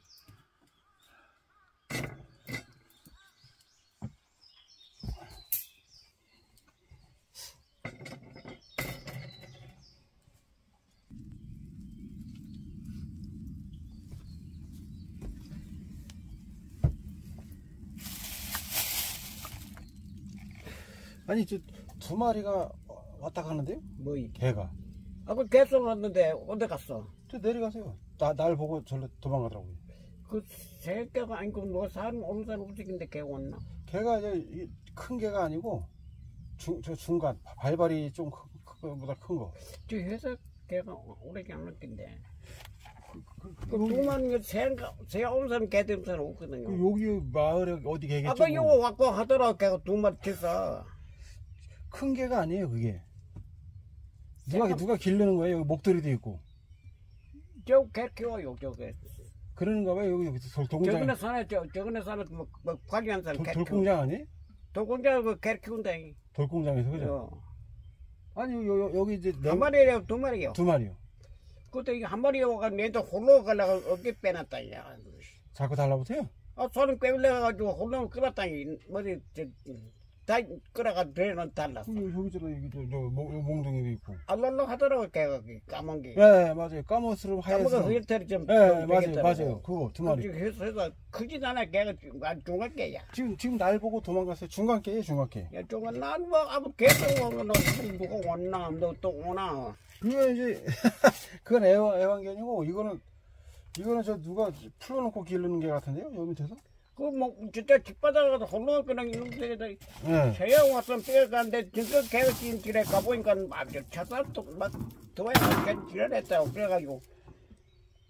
아니, 저 두 마리가 왔다 가는데요? 뭐 개가. 그 계속 왔는데 어디 갔어? 저 내려가세요. 날 보고 절로 도망가더라고요. 그 새끼가 아니고 너 사람 오는 사람 움직인데 걔 왔나? 개가 큰 개가 아니고 저 중간 발발이 좀 그거보다 큰 거. 저 회사 걔가 오래지 않았긴데. 그 두만 새 오는 사람 걔 되는 사람 없거든요. 여기 마을에 어디 개겠죠? 아까 이거 왔고 하더라 걔가 두 마리 쳤어. 큰 개가 아니에요, 그게. 누가 기르는 거예요? 여기 목도리도 있고. 저 개 키워요, 저게. 그러는가 봐요, 여기 돌공장. 저번에 산에 저번에 산에 뭐 관리한 사람 개 키워. 돌공장 아니에요? 돌공장 그 개 키운다. 돌공장에서 그죠? 아니 여기 이제 한 마리래요, 두 마리요. 두 마리요. 그것도 이게 한 마리 와가 내도 홀로 가려고 어깨 빼놨다 야. 자꾸 달라붙어요? 손을 빼올려가지고 홀로 끌었다니 머리 다 끌어가 대는 달랐어. 여기저기 여기 저 몽둥이도 있고. 알랄라 하더라고 걔가 까만 게. 네, 맞아요. 까만스러운 하얀색. 까만 흙털이 좀. 네, 맞아요. 그거 두 마리. 해서 크진 않아 걔가 중간 개야. 지금 날 보고 도망갔어요. 중간 개예요, 중간 개. 야, 중간 난뭐 아무 개도 오면 누가 왔나 너 또 오나. 그건 이제 그건 애완견이고 이거는 저 누가 풀어놓고 기르는 개 같은데요, 여기 밑에서? 그 뭐 진짜 집바닥에 가서 홀로 그냥 이런 데다 새야 왔으면 빼가는데 진짜 걔가 지금 길에 가보니까 아주 차살도 막 더워야 걔 지랄했다고 그래가지고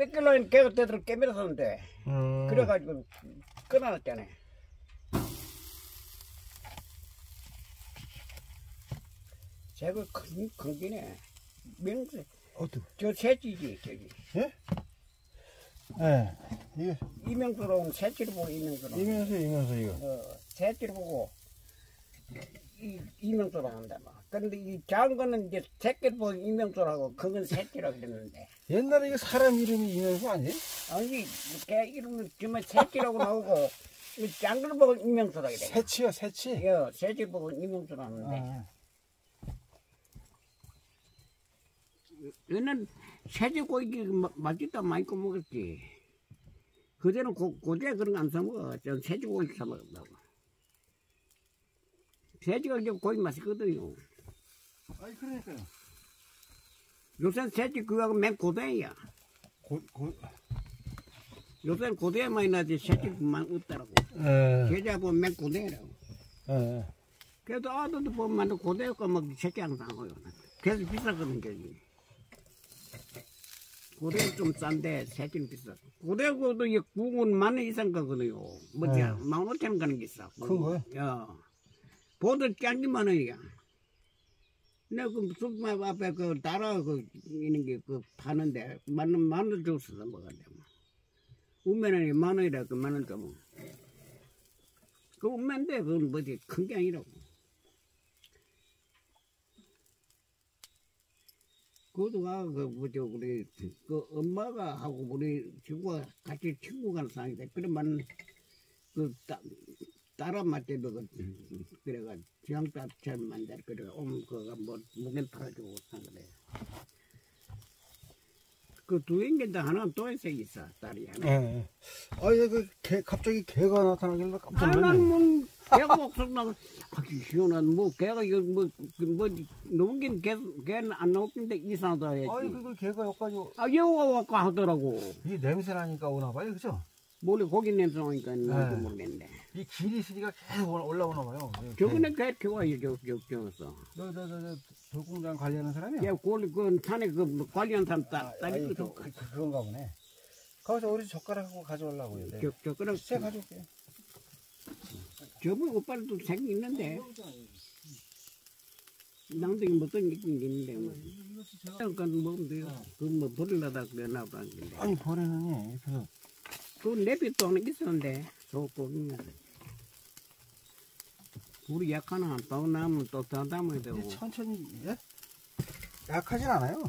뺏기려면 개가 때들어 깨밀었었는데 그래가지고 끊어놨잖아요. 제가 큰 기네. 명수. 저 새끼지 저기. 예? 예. 이게 이명수로 새끼를 보고 이명수로. 이면서 이거. 새끼를 보고 이명수로 한다 막. 그런데 이 작은 거는 이제 새끼를 보고 이명수라고 그건 새끼라고 그랬는데. 옛날에 이거 사람 이름이 이면수 아니에요? 아니 개 이름은 정말 새끼라고 나오고 이 작은 걸 보고 이명수라고 그래. 새치요, 새치. 예, 새끼 보고 이명수로 하는데. 얘는 새치고기 맛있다 많이 꺼먹었지. 그대는 고대 그런 거 안 사먹어. 저 새치고기 사먹었다고. 새치가 이제 고기 맛있거든요. 아니 그러니까요. 요새는 새치 그거하고 맨 고대야. 요새는 고대 많이 나지 새치만 없더라고. 계좌 보면 맨 고대라고. 그래도 아들도 보면 고대가 막 새치 항상 하고요. 그래서 비싸거든 저기. 고대는 좀 싼데 새치는 비싸. 고대고도 이 국은 10,000원 이상 가거든요. 뭐지? 15,000원 가는 게 있어. 큰 거요? 야, 보도 짠게 10,000원이야. 내가 그 super마켓 앞에 그 따라 그 있는 게 그 파는데 만원 줬어 먹었는데 뭐. 우면은 10,000원이라 그 10,000원 좀. 그 우면인데 그건 뭐지? 큰 게 아니라고. 그것도가 그 뭐지 우리 그 엄마가 하고 우리 친구가 같이 친구 가는 상인데 그러면 그 따라 맞대도 그래가 지향따처럼 만들 그래 그가 뭐 무게 타가지고 산 그래. 그 두 인간도 하나 또 있어 딸이 하나. 갑자기 개가 나타나길래 깜짝 놀랐네. 나는 개가 없었나 시원한 뭐 개가 이거 뭐 넘긴 개는 안 나오는데 이상하다 했지. 그걸 개가 여기까지 여우가 왔고 하더라고. 이 냄새 나니까 오나 봐요, 그죠? 몰래 고기 냄새 나니까 모르겠네. 이 길이 있으니까 계속 올라오나 봐요. 저번에 개 키워요 저기서. 저 돌공장 관리하는 사람이야? 야, 그 산에 그 관리한 사람 딸이 있거든. 그런가 보네. 거기서 우리 젓가락하고 가져오려고요. 네. 젓가락 제가 가져올게요. 저번 오빠도 생기 있는데. 낭둥이 먹던 게 있는데 뭐. 그건 먹으면 돼요. 그뭐 버리려다 그래 나도 안 된대. 아니 버리느니 옆에서. 그 내비 또 하나 있었는데 저거는 우리 약하나 또 나면 또 더 담아야 되고. 천천히 예? 약하진 않아요.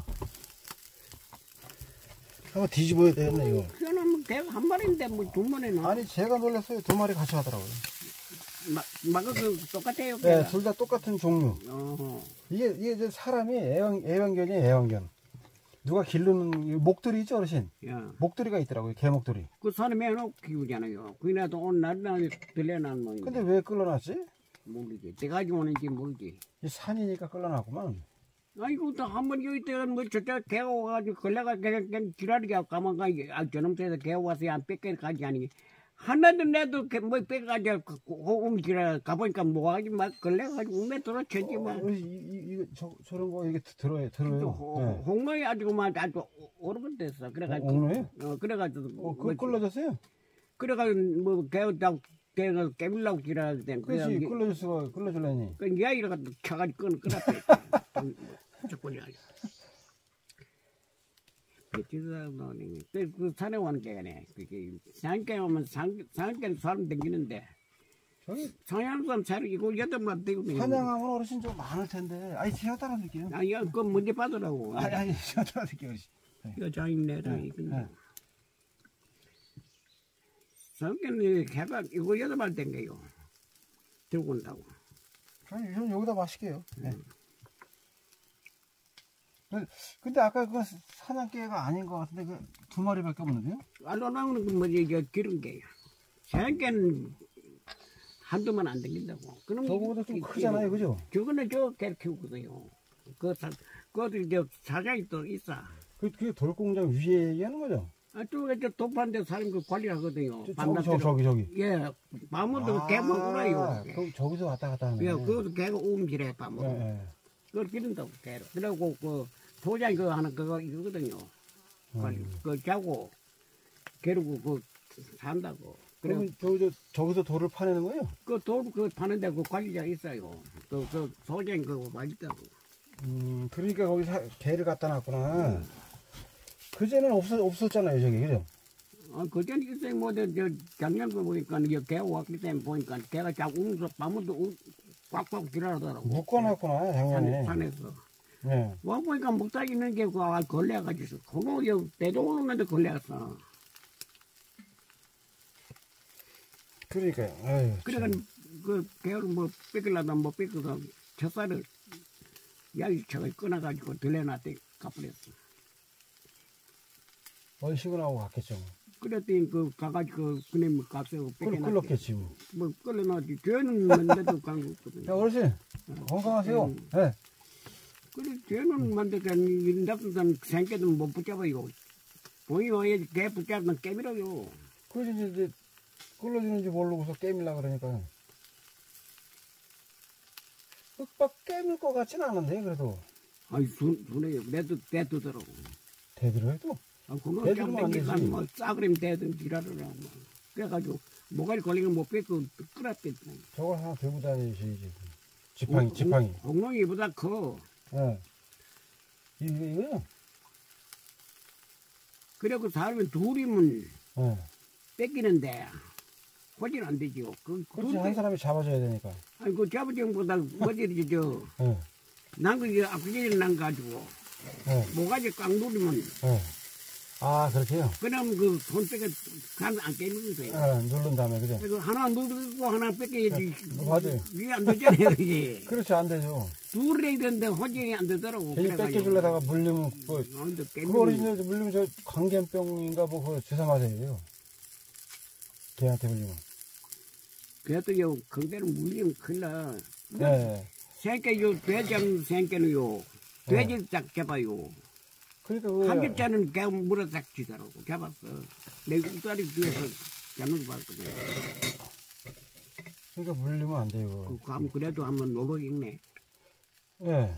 한번 뒤집어야 되겠네 이거. 그거는 개가 한 마리인데 뭐 두 마리는. 아니 제가 놀랐어요. 2마리 같이 하더라고요. 막 그 똑같아요. 네, 둘 다 똑같은 종류. 이게 이제 사람이 애완견이에요, 애완견. 누가 기르는 목도리 있죠, 어르신? 야. 목도리가 있더라고요, 개 목도리. 그 산에 매놓고 키우잖아요. 그나도 오늘 날 들려놨는. 근데 왜 끌어놨지? 모르지. 내가 오는지 모르지. 이 산이니까 끌어놨구만. 아이고 또 한번 여기 때가 뭐 저쪽 개가 와가지고 걸레가 그냥 지랄이가 가만 가. 저놈들에서 개가 와서 안 뺏겨 가지 아니. 하나도 내도 뭐 뺏가지고 움직이라 가보니까 뭐하지 막 걸레가지고 움에 들어쳤지 뭐. 저런 거 이게 들어요. 홍로에 아주 오르면 됐어. 그래가지고. 홍로에? 그래가지고. 그거 끌러졌어요? 그래가지고 뭐 개가 깨물라고 지랄할 땐. 그렇지 끌러줄라니. 그 이야기가 차가지고 끊었대. 조건이 아니야. 그 산에 오는 개네. 그게 산에 오면 산에 사람 댕기는데. 상향 사람 잘 이거 8만 되거든요. 사냥하면 어르신 좀 많을 텐데. 아니 제가 따라 드릴게요. 아니 그 문제 받으라고. 아니 제가 따라 드릴게요. 이거 장인네라 이거. 상견이 개가 이거 8만 댕겨요. 들고 온다고. 전 여기다 마실게요. 근데 아까 그 사냥개가 아닌 것 같은데 그 2마리밖에 없는데요? 알로나오는 그 뭐지 이게 기른 개야. 사냥개는 한두만 안 댕긴다고. 저거보다 좀 크잖아요, 그죠? 저거는 저 개 키우거든요. 그것도 저 사장이 또 있어. 그게 돌공장 위에 얘기하는 거죠? 저기 저 도판대 사람 그 관리하거든요. 저기. 예, 밤에도 개 먹으라요. 그럼 저기서 왔다 갔다 하는 예, 그것도 개가 움직이래 밤에. 그걸 기른다고 개로. 그리고 그 도장 그거 하나 그거 이거거든요. 그 자고 겨루고 그 산다고. 그러면 저기서 돌을 파내는 거예요? 그 돌 그 파는데 그 관리자 있어요. 그 소장 그거 맛있다고. 그러니까 거기 개를 갖다 놨구나. 그전에는 없었잖아요, 저기, 그죠? 그전에 있어요. 뭐, 작년 거 보니까, 개 왔기 때문에 보니까, 개가 자꾸 울면서 밤에도 꽉꽉 지랄하더라고. 묶어놨구나, 작년에. 산에서. 네. 와 보니까 묵다 있는 게 걸려가지고, 그거, 대도 오는데 걸려서. 그러니까요. 아유, 그래가, 그, 개를 뭐, 뺏기려다 뭐, 뺏겨서, 젖살을 야기쳐가 끊어가지고, 들려놨대, 갚으랬어. 얼씨구 나오고 갔겠죠. 그랬더니, 가가지고, 그놈 값으로 뺏겨놨대. 끌렀겠지, 뭐. 뭐, 끌려놨지. 죄는 만데도 간거거든. 야, 어르신, 건강하세요. 네. 그래, 죄는 만데도 이런 생계도 못 붙잡아요. 본인이 와야지 개 붙잡으면 깨밀어요. 그래서 이제 끌러주는지 모르고서 깨밀라 그러니까. 흑박 깨밀 것 같지는 않은데, 그래도. 아이, 순해요. 내도 대두더라고. 대들어도? 그거 대들으면 안 짱땡기가 되지. 뭐, 싸그림 대든 지랄을 하고. 그래가지고, 모가지 걸리면 못 뺏고, 끌었댔더니. 저걸 하나 들고 다니셔야지. 지팡이. 공룡이보다 커. 예. 이거요? 그래고 사람이 둘이면 예. 뺏기는데, 호진 안 되죠. 그렇지, 한 사람이 잡아줘야 되니까. 아니, 그 잡아정보다, 어디지, 예. 앞뒤를 난 가지고, 예. 모가지 꽉 누르면, 예. 아, 그렇게요? 그럼 손빼가 안 깨는 거예요. 예, 누른 다음에, 그죠? 그래서 하나 누르고 하나 뺏겨야지. 맞아요. 이게 안 되잖아요, 이게. 그렇지, 안 되죠. 둘이 해야 되는데 호징이 안 되더라고. 괜히 뺏겨주려다가 물리면, 근데 그 어르신들 물리면 저 광견병인가 뭐, 그거 주사 맞아야 돼요. 개한테 물리면. 그래도 요, 그대로 물리면 큰일 나. 예. 생께 돼지 잡는 생께는요, 돼지를 딱 잡아요. 그러니까 한 개짜는 개 물어 딱 쥐더라고. 잡았어. 내 우다리 뒤에서 잡는 거 봤거든. 그러니까 물리면 안 돼요. 그래도 한번 노력했네. 예.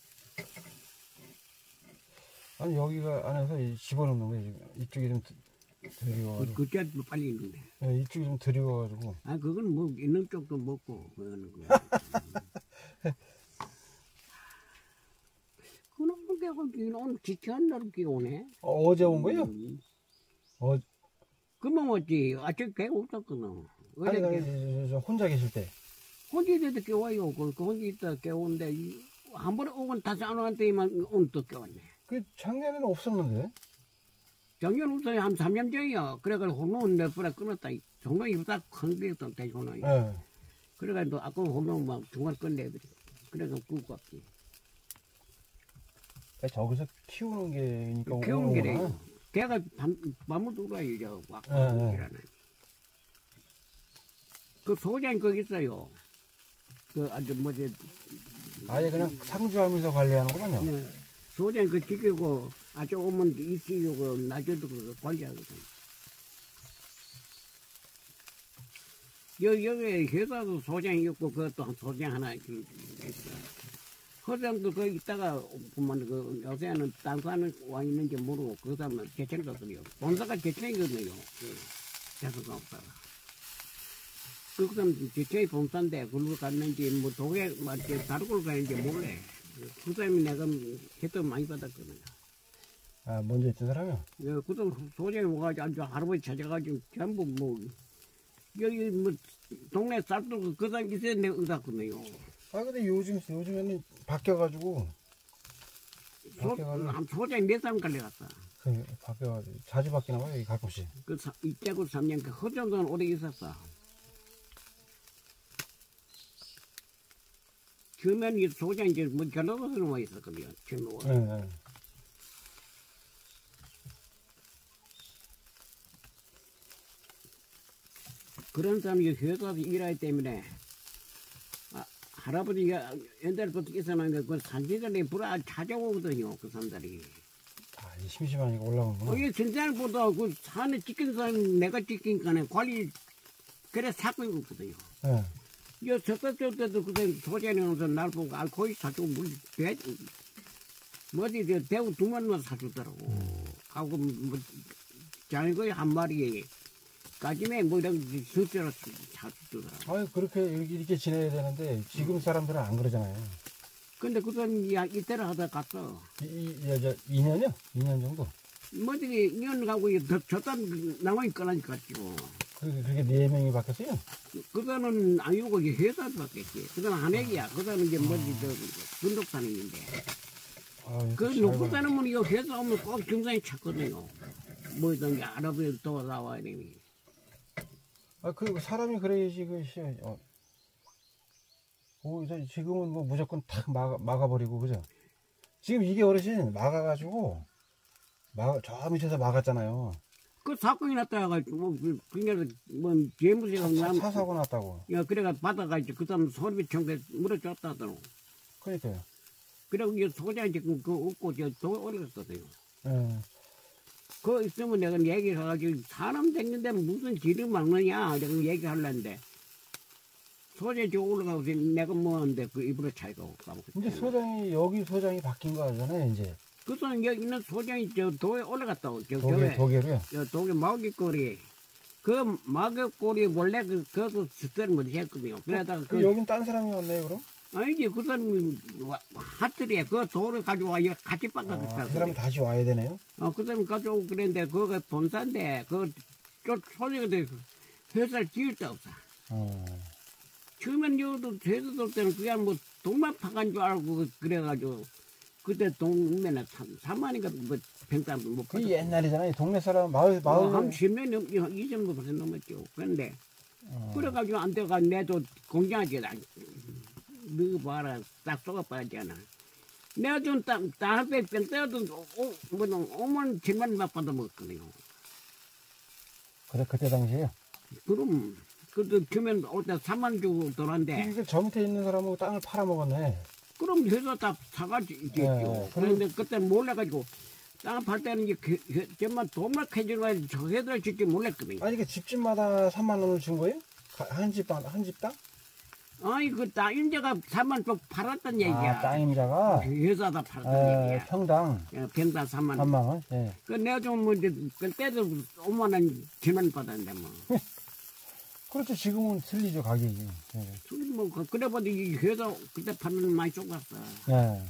아니, 여기가 안에서 집어넣는 거예요, 지금. 이쪽이 좀 드리워가지고. 그때 빨리 있는데. 예, 이쪽이 좀 드리워가지고. 그건 뭐, 있는 쪽도 먹고, 그거는 거. 그놈 개가 오늘 지치한 날 끼오네. 어제 온 거예요? 그만 왔지. 아직 개가 없었거든. 아니, 저 혼자 계실 때. 혼자 있을 때 깨워요. 그 혼자 있다 깨우는데, 한 번에 오건 다시 안 왔더니만 오늘 또 깨웠네. 그 작년에는 없었는데. 작년 없어요. 한 3년 전이야. 그래가지고 홀로는 몇 번에 끊었다. 정말 이보다 큰 게였던 대전에. 예. 그래가지고 아까 홀로는 막 중간 끝내버리. 그래서 굽고 왔지. 저기서 키우는 게니까. 키우는 게래요. 걔가 밤을 돌아요. 저 막. 그 소장이 거기 있어요. 그 아주 뭐지. 아예 그냥 상주하면서 관리하는구만요. 네. 소장이 그 지키고 아주 오면 있으려고 낮에도 그 관리하거든. 여기 회사도 소장이 있고 그것도 소장 하나 있어. 소장도 거기 있다가 보면 그 요새는 딴 사람은 와 있는지 모르고 그 사람은 개천거든요. 본사가 개천이거든요. 계속 없다가. 그 사람 개천이 본사인데 그걸로 갔는지 뭐 독에 맞지 다른 걸로 가는지 몰래. 그 사람이 내가 혜택 많이 받았거든요. 아, 먼저 있던 사람이요? 예, 그때 소장이 와가지고 아주 할아버지 찾아가지고 전부 뭐 여기 뭐 동네 쌀도 그 사람 있어야 내가 의사거든요. 아, 근데 요즘에는 바뀌어가지고. 소장이 몇 사람 갈려갔어. 바뀌어가지고. 자주 바뀌나 봐요, 가끔씩. 이때고 3년, 그 허전선 오래 있었어. 처음에는 이 소장이 이제 뭐 전화로서 와 있었거든요. 처음에. 네. 그런 사람이 회사에서 일하기 때문에 할아버지가 옛날부터 있었는데 그 산지들이 불아 찾아오거든요. 그 사람들이. 아, 심심하니까 올라오는구나. 이게 진짜보다 그 산에 찍힌 사람 내가 찍힌 거는 관리 그래 사고 있거든요. 네. 이 저때도 그때 소장이 오면서 날 보고 거기 사주고 물 뭐지 대우 2만원 사주더라고. 하고 뭐 장거리 한 마리에 까지매 뭐 이런 수저로 잡수더라. 아유, 그렇게 이렇게 지내야 되는데 지금 사람들은 안 그러잖아요. 근데 그돈 이때를 하다 갔어. 2년이요? 2년 정도? 뭐지 2년 가고 저딴 나만이 꺼나니까 지고. 그게 4명이 바뀌었어요? 그거는 아니고 회사도 바뀌었지. 그거는 한액이야. 그거는 이제 뭐지 분독 사는인데. 그 놓고 사는 분이 이 회사 오면 꼭 정상이 찾거든요. 뭐든지 알아보여 또 나와야 되니. 그 사람이 그래야지 지금은 뭐 무조건 탁 막아버리고 그죠? 지금 이게 어르신 막아가지고 저 밑에서 막았잖아요. 그 사건이 났다 해가지고 그냥 뭐 재무제가 차 사고 났다고. 야 그래가 받아가지고 그 사람 소리 청대 물어줬다 하더라고. 그러니까요. 그래고 이 소장이 지금 그 없고 저 올렸거든요. 예. 그거 있으면 내가 얘기해가지고 사람 됐는데 무슨 길을 막느냐 내가 얘기하려는데 소재 저 올라가고 내가 뭐하는데 그 입으로 차이가 없다고. 이제 여기 소장이 바뀐 거잖아요 이제. 그래서 여기 있는 소장이 저 도에 올라갔다고. 도계로요? 저 도계 마귀꼬리. 그 마귀꼬리 원래 그거 스타일 못 했거든요. 그러다가 여긴 딴 사람이 왔네요 그럼? 아니지 그 사람이 핫들이야. 그 돌을 가지고 와 같이 바꿔줬다. 그 사람이 다시 와야 되네요? 그 사람이 가져오고 그랬는데 그거 본사인데 그 소리가 돼 회사를 지을 데 없어. 처음엔 여도 제주도 때는 그게 뭐 동만 파간 줄 알고 그래가지고 그때 동면에 3만인가 뭐 평당 뭐 그 옛날이잖아요. 동네 사람 마을 한 10년 넘 20년 벌써 넘었죠. 그런데 그래가지고 안 돼가 내도 공장하지 너 봐라 딱 쏘아봐야잖아. 내가 좀 다한배 뺑 떼어도 5만 7만 막 받아 먹었거든요. 그때 당시에요? 그럼 그때 처음엔 올 때 3만 주고 돌았는데 저 밑에 있는 사람은 땅을 팔아먹었네. 그럼 회사 다 사가지 있죠. 그런데 그때 몰라가지고 땅 팔 때는 이제 정말 돈만 캐주고 저 회사를 짓지 몰랐거든요. 아니 집집마다 3만 원을 준 거예요? 한 집당? 아니 그 땅 임자가 3만 쪽 팔았단 얘기야. 땅 임자가? 회사 다 팔았단 얘기야. 평당? 평당 3만 원. 3만 원? 예. 그 내가 좀 뭐 이제 그때도 5만 원 7만 원 받았는데 뭐. 그렇죠. 지금은 틀리죠 가격이. 예. 뭐 그래 보니 이 회사 그때 파는 많이 좁았어. 예.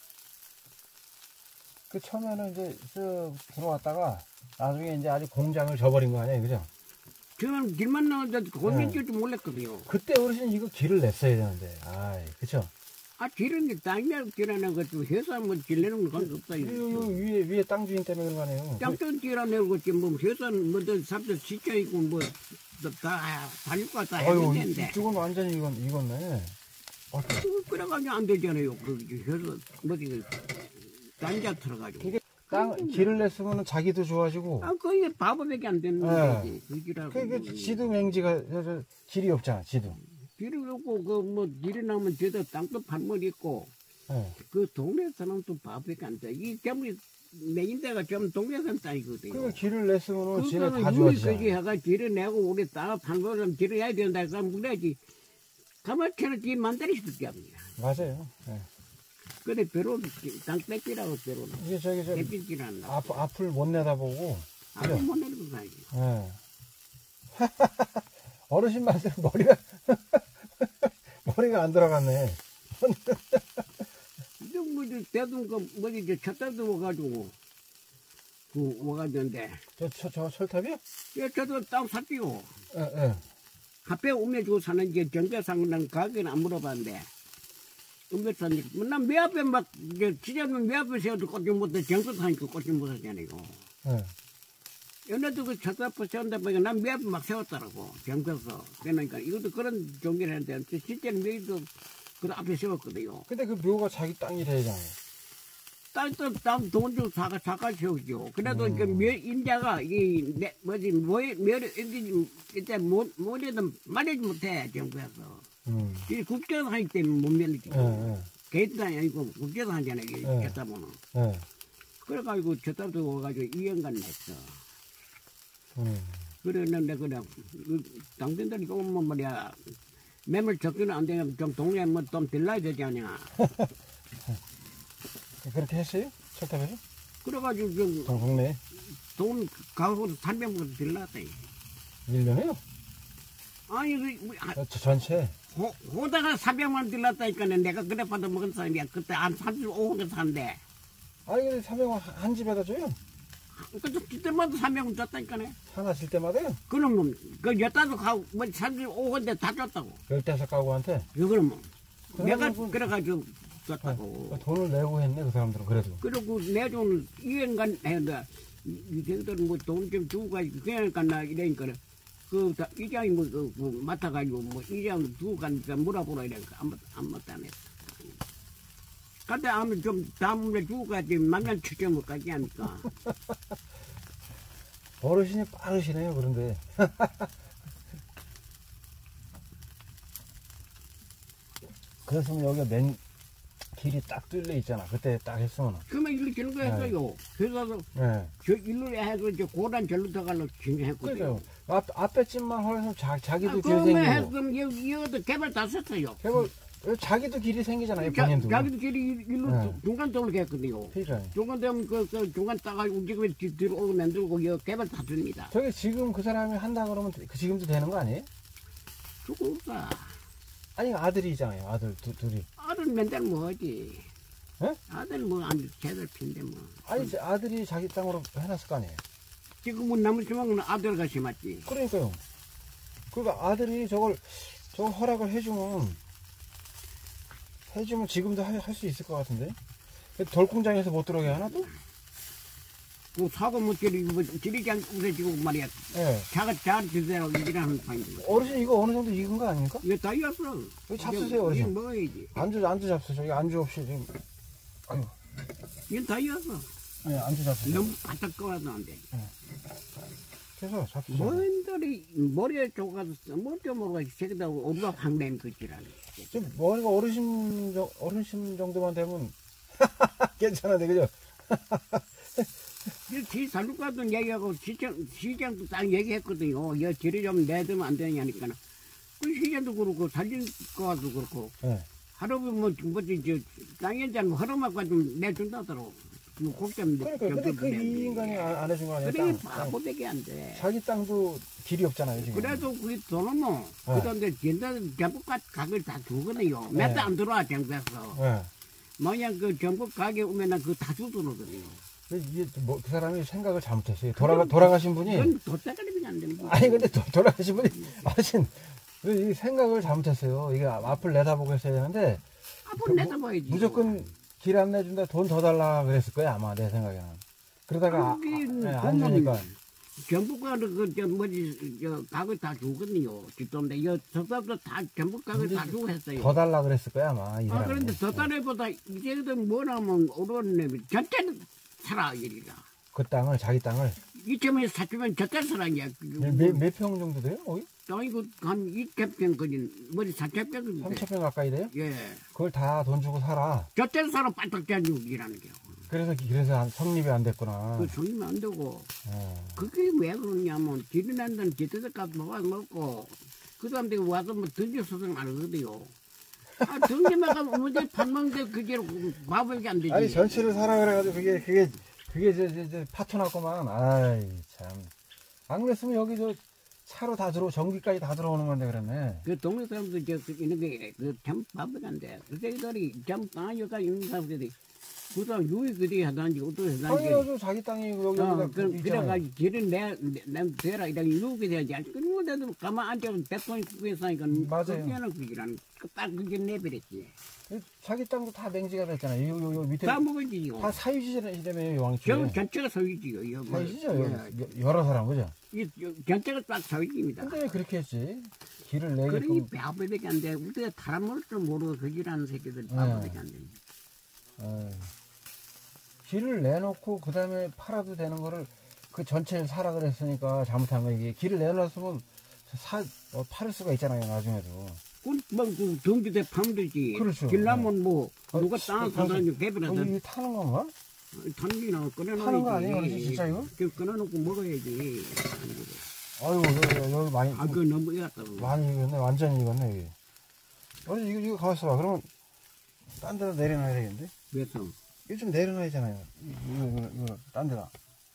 그 처음에는 이제 쓱 들어왔다가 나중에 이제 아주 공장을 져버린 거 아니에요, 그죠? 저는 길만 나오는데 공장 질 줄 몰랐거든요. 그때 어르신 이거 길을 냈어야 되는데, 그쵸? 길은 땅이면 길어내는 것도 회사 뭐 길내는 건 없다. 위에 땅 주인 때문에 그런 거 아니에요? 땅좀 길어내고 그지 뭐 회사는 뭐든 삽도 지켜 있고 뭐 다 달릴 거 다 했는데. 이쪽은 완전히 익었네. 그래가지고 안 되잖아요. 그 회사 뭐지 단자 틀어가지고. 이게 길을 냈으면 자기도 좋아지고. 그게 바보밖에 안 되는 거지. 그 길하고. 그 지도 맹지가 길이 없잖아, 지도. 길이 없고 그 뭐 길이 나면 저도 땅도 판물 있고. 그 동네 사람도 바보밖에 안 돼. 이 전부 내 인대가 좀 동네 사람 땅이거든요. 그 길을 냈으면 지네 다 좋아지잖아. 좋아지잖아. 해가 길을 내고 우리 땅 판물을 길을 해야 된다 해서 그래야지. 가마처럼 길 만들어 싶을 게 없냐. 맞아요. 그래 벼로 땅 뺏기라고 벼로. 이게 뺏기질 않나. 앞을 못 내다보고. 앞을 못 내리고 가야지. 어르신 말대로 머리가 안 들어갔네. 뭐 대동 그 뭐지 쳤다도 와가지고 그 와가지고인데. 저 철탑이요? 예, 저도 땅 샀지요. 예. 카페 우매주고 사는 게 정자상은 가격은 안 물어봤는데. 음배사니까 난 매 앞에 막 지자면 매 앞에 세워도 꽂지 못해 정도 사니까 꽂지 못하잖아요. 연애도 그 첫 앞에 세운다 보니까 난 매 앞에 막 세웠더라고 정서서. 그러니까 이것도 그런 종교를 했는데 실제는 매도 그 앞에 세웠거든요. 근데 그 묘가 자기 땅이라 해잖아요. 땅 돈 주고 사가 세우죠. 그래도 그 임자가 이게 뭐지 묘를 이때 뭐래도 말하지 못해 정부에서. 이 국제에서 하기 때문에 못 밀리지. 개인단이 아니고 국제에서 하잖아요. 이겼다 보면. 그래가지고 저따도 와가지고 2년간 냈어. 그랬는데 그냥 당신들이 조금 말이야 매물 적기는 안 되면 좀 동네에 뭐 좀 빌라야 되지 않냐. 그렇게 했어요? 철탑에서? 그래가지고 동네? 돈 가고 300만 빌렸다. 1년에요? 아니, 전체? 호다가 300만 빌렸다니까 내가 그래 받아 먹은 사람이야. 그때 한 35원 산대. 아니, 근데 300원 한 집에다 줘요? 그때 그때마다 300원 줬다니까네. 하나 질 때마다요? 그러면, 그 15가구, 뭐 35원대 다 줬다고. 15가구한테? 그러면. 내가 그, 그래가지고 줬다고. 돈을 내고 했네, 그 사람들은, 그래도. 그리고 내돈 이행간 해가 이제들은 뭐 돈 좀 주고 가지고 그냥 갔나 이러니까 그 이장이 뭐 맡아가지고 뭐 이장 주고 가니까 물어보라 이러니까 안 맡아냈어. 근데 아무 좀 다음에 주고 가지 만날 추첨을까지 하니까. 어르신이 빠르시네요, 그런데. 그랬으면 여기가 길이 딱 뚫려 있잖아. 그때 딱 했으면. 그러면 일로 주는 거 했어요. 그래서 네. 저 일로 해서 이제 고란 절로 들어가려고 진행했거든요. 앞에 집만 하면 자기도 길 그러면 생기고. 했으면 여기도 개발 다 썼어요. 개발, 자기도 길이 생기잖아요, 본인도. 자기도 길이 일로 네. 중간 돌게 했거든요. 그러니까. 중간 되면 그 중간 따가지고 지금 들어오고 만들고 여 개발 다 듭니다. 저게 지금 그 사람이 한다 그러면 지금도 되는 거 아니에요? 죽을까? 아니, 아들이잖아요, 아들 둘이. 아들 맨날 뭐하지? 예? 아들 뭐안 제대로 핀데 뭐. 아니, 아들이 자기 땅으로 해놨을 거 아니에요? 지금은 남을 심하면 아들가 심었지. 그러니까요. 그러니까 아들이 저걸 허락을 해주면 지금도 할 수 있을 것 같은데? 돌공장에서 못 들어오게 하나 또? 그 사고 못 지리지 않고 우세지고 말이야. 예. 자가 잘 제대로 일하는 판이지. 어르신 이거 어느 정도 익은 거 아닙니까? 이거 다 이었어. 이거 잡수세요, 어르신. 이거 먹어야지. 안주 잡수죠. 이 안주 없이 지금. 아유. 이건 다 이었어. 네, 안주 잡수죠. 너무 바짝 꺼놔도 안 돼. 그래서 잡수죠. 뭔들이 머리에 쪼가서 머리 모르고 새끼다 오르가 황냄 그지라네. 좀 머리가 어르신 정도만 되면 괜찮은데, 그죠? 지 살루가도 얘기하고 시장도 딱 얘기했거든요. 여 지리 좀 내두면 안 되냐니까. 그 시장도 그렇고 살린 거도 그렇고. 네. 하루에 뭐지 땅연장 허름하고 좀 내준다더라고. 뭐 곡점 그러니까 근데 그 이 인간이 안 해준 거 아니에요? 그래 바보밖에 안 돼. 자기 땅도 길이 없잖아요, 지금. 그래도 그 돈은 뭐 그런데 진짜 전부 가격을 다 주거든요. 몇 대 안 들어와 정부에서. 네. 뭐냐 그 전부 가격 오면은 그 다 주더라거든요. 이게 그 사람이 생각을 잘못했어요. 돌아가신 분이. 그건 도대가리면 안 되는 거야. 아니 근데 돌아가신 분이 어르신 이 생각을 잘못했어요. 이게 앞을 내다보고 했어야 되는데. 앞을 내다봐야지. 무조건 길 안 내준다 돈 더 달라 그랬을 거야 아마 내 생각에는. 그러다가 안 주니까. 전부가 저 뭐지 저 가격 다 주거든요. 뒷돈데 여 저도 다 전부 가격 다 주고 했어요. 더 달라 그랬을 거야 아마. 이 그런데 저 달에보다 이제는 뭐라면 오르는 전체는 살아 이리가. 그 땅을 자기 땅을. 이쯤에 사주면 저때 살아야. 몇 평 정도 돼요? 거기? 땅이 한 2,000평 거진 머리 4,000평인데. 3,000평 가까이 돼요? 예. 그걸 다 돈 주고 살아. 저때 살아 바짝 짜주기라는 게. 그래서 성립이 안 됐구나. 그 손님 안 되고. 그게 왜 그러냐면 지리난다는 지대값 먹고 그 다음에 와서 뭐 던져서는 안 하거든요. 아, 던지마가 문제 판망대 그게 밥을 안 되지. 아니 전체를 사라 그래가지고 그게 저 파토났구만. 아이 참. 안 그랬으면 여기 저 차로 다 전기까지 다 들어오는 건데 그랬네. 그 동네 사람들 이런 게 참 밥을 안 돼. 그 새끼들이 참 땅여가 있는 사람들이 그 사람 유익 그리 하든지 어떻게 하든지. 당연하죠. 자기 땅이 여기다 그래가지고 길을 내 대라 이렇게 유익이 돼야지. 그런데도 가만 앉아서 백통이 구해서니까 맞아요. 그게는 그기라는 딱 그게 내버렸지. 자기 땅도 다 맹지가 됐잖아요. 요 밑에 다 먹어지요. 다 사유지잖아요. 요왕집에. 전체가 사유지요. 사유지죠. 여러 사람 그죠? 이 전체가 딱 사유지입니다. 근데 왜 그렇게 했지? 길을 내게끔. 그러니 바보밖에 안 돼. 우리가 사람을 좀 모르고 거지라는 새끼들 바보밖에 안 돼. 길을 내놓고 그 다음에 팔아도 되는 거를 그 전체를 사라 그랬으니까 잘못한 거 이게 길을 내놨으면 팔을 수가 있잖아요 나중에도. 그 정지대 파면 되지. 그렇죠. 길라면 뭐 누가 땅을 사다니 개별해서 이게 타는 건가? 타는기나 끊어놓지. 타는 거 아니에요 어르신 진짜 이거? 끊어놓고 먹어야지. 아이고 여기 많이. 그거 너무 익었다고. 많이 익었네. 완전히 익었네 여기. 어르신 이거 가만있어 봐. 그러면 딴 데다 내려놔야 되겠는데? 그래서 이거 좀 내려놔야잖아요. 이거 딴 데다.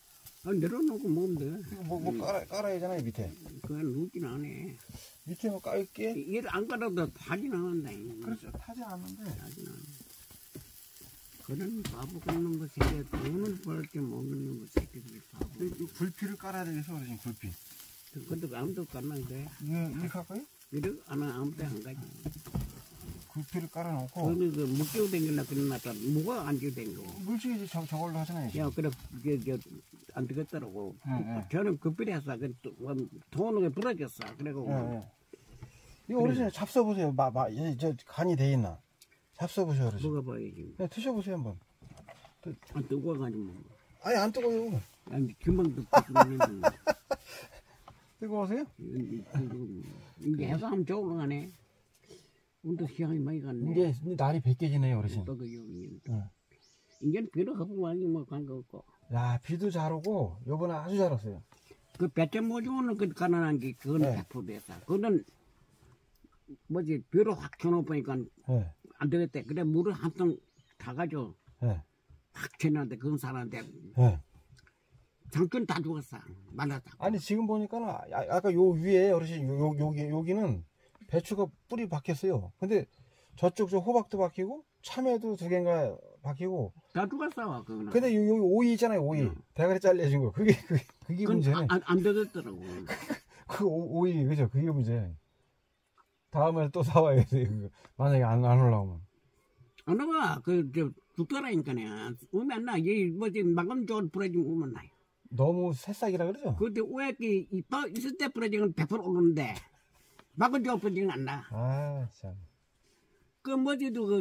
내려놓고 먹으면 돼. 뭐 깔아야 하잖아요, 밑에. 그건 누긴 안 해. 밑에 뭐 깔게? 얘를 안 깔아도 타진 않는다. 그렇죠. 타지 않는데. 타진 않아. 그런 바보 같는 거 새끼, 돈을 벌게 먹는 놈의 새끼들이 바보. 굴피를 깔아야 되겠어, 어르신, 굴피. 그것도 아무도 깔는데. 이렇게 할까요? 이렇게 안 하면 아무도 안 가지. 굴피를 깔아놓고. 거기 그 묶이고 댕길라 그러나다 뭐가 안 끼고 댕겨. 물질이 저걸로 하잖아요. 야, 그래, 안 되겠더라고. 네. 저는 급비했어. 돈을 부러졌어. 그래고. 이거 어르신 잡숴보세요. 저 간이 돼 있나? 잡숴보세요, 어르신. 먹어봐야지. 네, 드셔보세요, 한번. 안 뜨거워가지고. 아니, 안 뜨거워요. 아니, 금방 뜨거워. 뜨거우세요? 이제 해가 한번 저으러 가네. 온도 시간이 많이 갔네. 이제 날이 벗겨지네요, 어르신. 이제는 비도 하고 아니 뭐 관계없고. 야, 비도 잘 오고, 요번에 아주 잘 왔어요. 그 배점 모종은 그 가난한 게, 그건 네. 100%됐어. 그거는, 뭐지, 비로 확 켜놓으니까 네. 안 되겠대. 그래, 물을 한 통 타가지고, 네. 확 켜놨는데, 그건 사람한테, 네. 잠깐 다 죽었어. 말랐다. 아니, 지금 보니까는, 아까 요 위에, 어르신, 여기는 배추가 뿌리 박혔어요. 근데 저쪽 저 호박도 박히고, 참외도 2개인가 박히고. 다 죽었어, 그거는. 근데 여기 오이 있잖아요, 오이. 응. 대가리 잘려진 거. 그게 그건 문제네. 안 되겠더라고. 그 오이, 그죠? 그게 문제. 다음에 또 사와야 돼. 만약에 안 올라오면. 안 나가. 죽더라니까네. 오면 안 나. 얘, 뭐지, 막음 좋은 부러지면 오면 나요. 너무 새싹이라 그러죠? 그때 오약이 있을 때 부러지면 100% 오르는데, 막음 좋은 부러지면 안 나. 아, 참. 그 뭐지도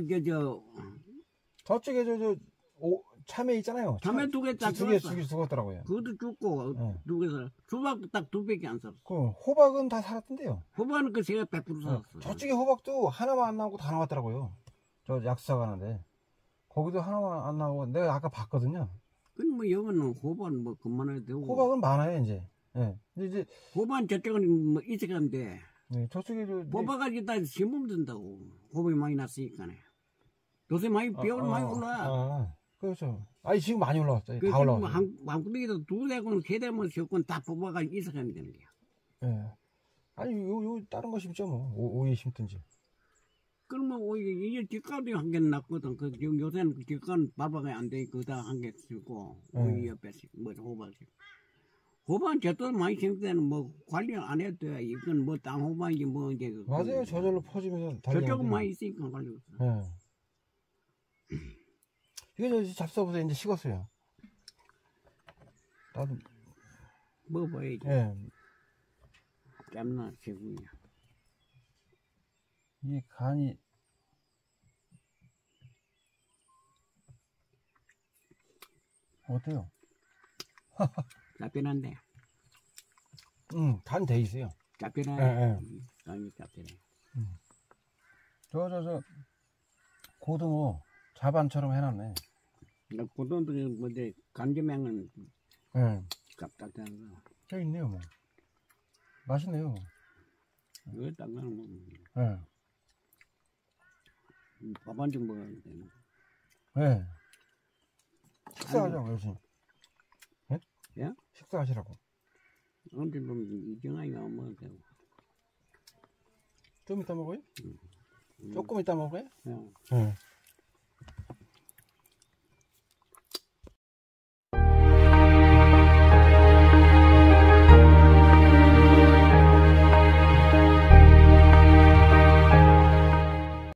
저쪽에 참외 있잖아요. 참외 2개 딱 두 개 죽었어. 죽었더라고요. 그것도 죽고 네. 2개서 수박도 딱 2개밖에 안 살았어. 그 호박은 다 살았던데요. 후반은 그 새가 100% 살았어. 저쪽에 호박도 하나만 안 나오고 다 나왔더라고요. 저 약수사 가는데 거기도 하나만 안 나오고 내가 아까 봤거든요. 근데 뭐 여기는 호반 뭐 그만해도 되고. 호박은 많아요 이제. 예. 근데 이제 호반 저쪽은 뭐 이색한데 네, 저쪽에 호박까지 다 심으면 된다고. 호박이 많이 났으니까네. 요새 많이 비용을 많이 올라. 그렇죠. 아니 지금 많이 올라왔어요. 그 다 올라왔어요. 한국에도 2대군 3대군 씌웠군 다 뽑아가 이색하면 되는 거야. 예. 아니 요 다른 거 심죠 뭐. 오이 심든지. 그러면 오히려 이게 뒷가도 한 개 났거든. 요새는 뒷가는 밟아가 안 되니까 그다 한 개 쓰고 오이 옆에 뭐 호박 호박 저도 많이 심을 때는 뭐 관리 안 해도 돼. 이건 뭐 땅호박인지 뭐 이제 맞아요. 저절로 퍼지면서 저쪽은 많이 있으니까 관리 없어. 예. 이거 저 잡숴보세요. 이제 식었어요. 나도 먹어봐야지. 예. 짬나 제국이야. 이 간이 어때요? 짭짤한데. 간 돼 있어요. 짭짤해. 예. 간이 짭짤해. 저 고등어 자반처럼 해놨네. 고등어도 뭐지 간지명은 예. 짭짤한 거. 저 있네요 뭐. 맛있네요. 이거 딱가는 뭐. 예. 밥 한 점 먹어야 되는. 예. 식사하자고 요즘. 예? 예? 식사하시라고. 언제 보면 이정아이가 먹어도 되고. 좀 이따 먹어요? 조금 이따 먹어요? 예. 예.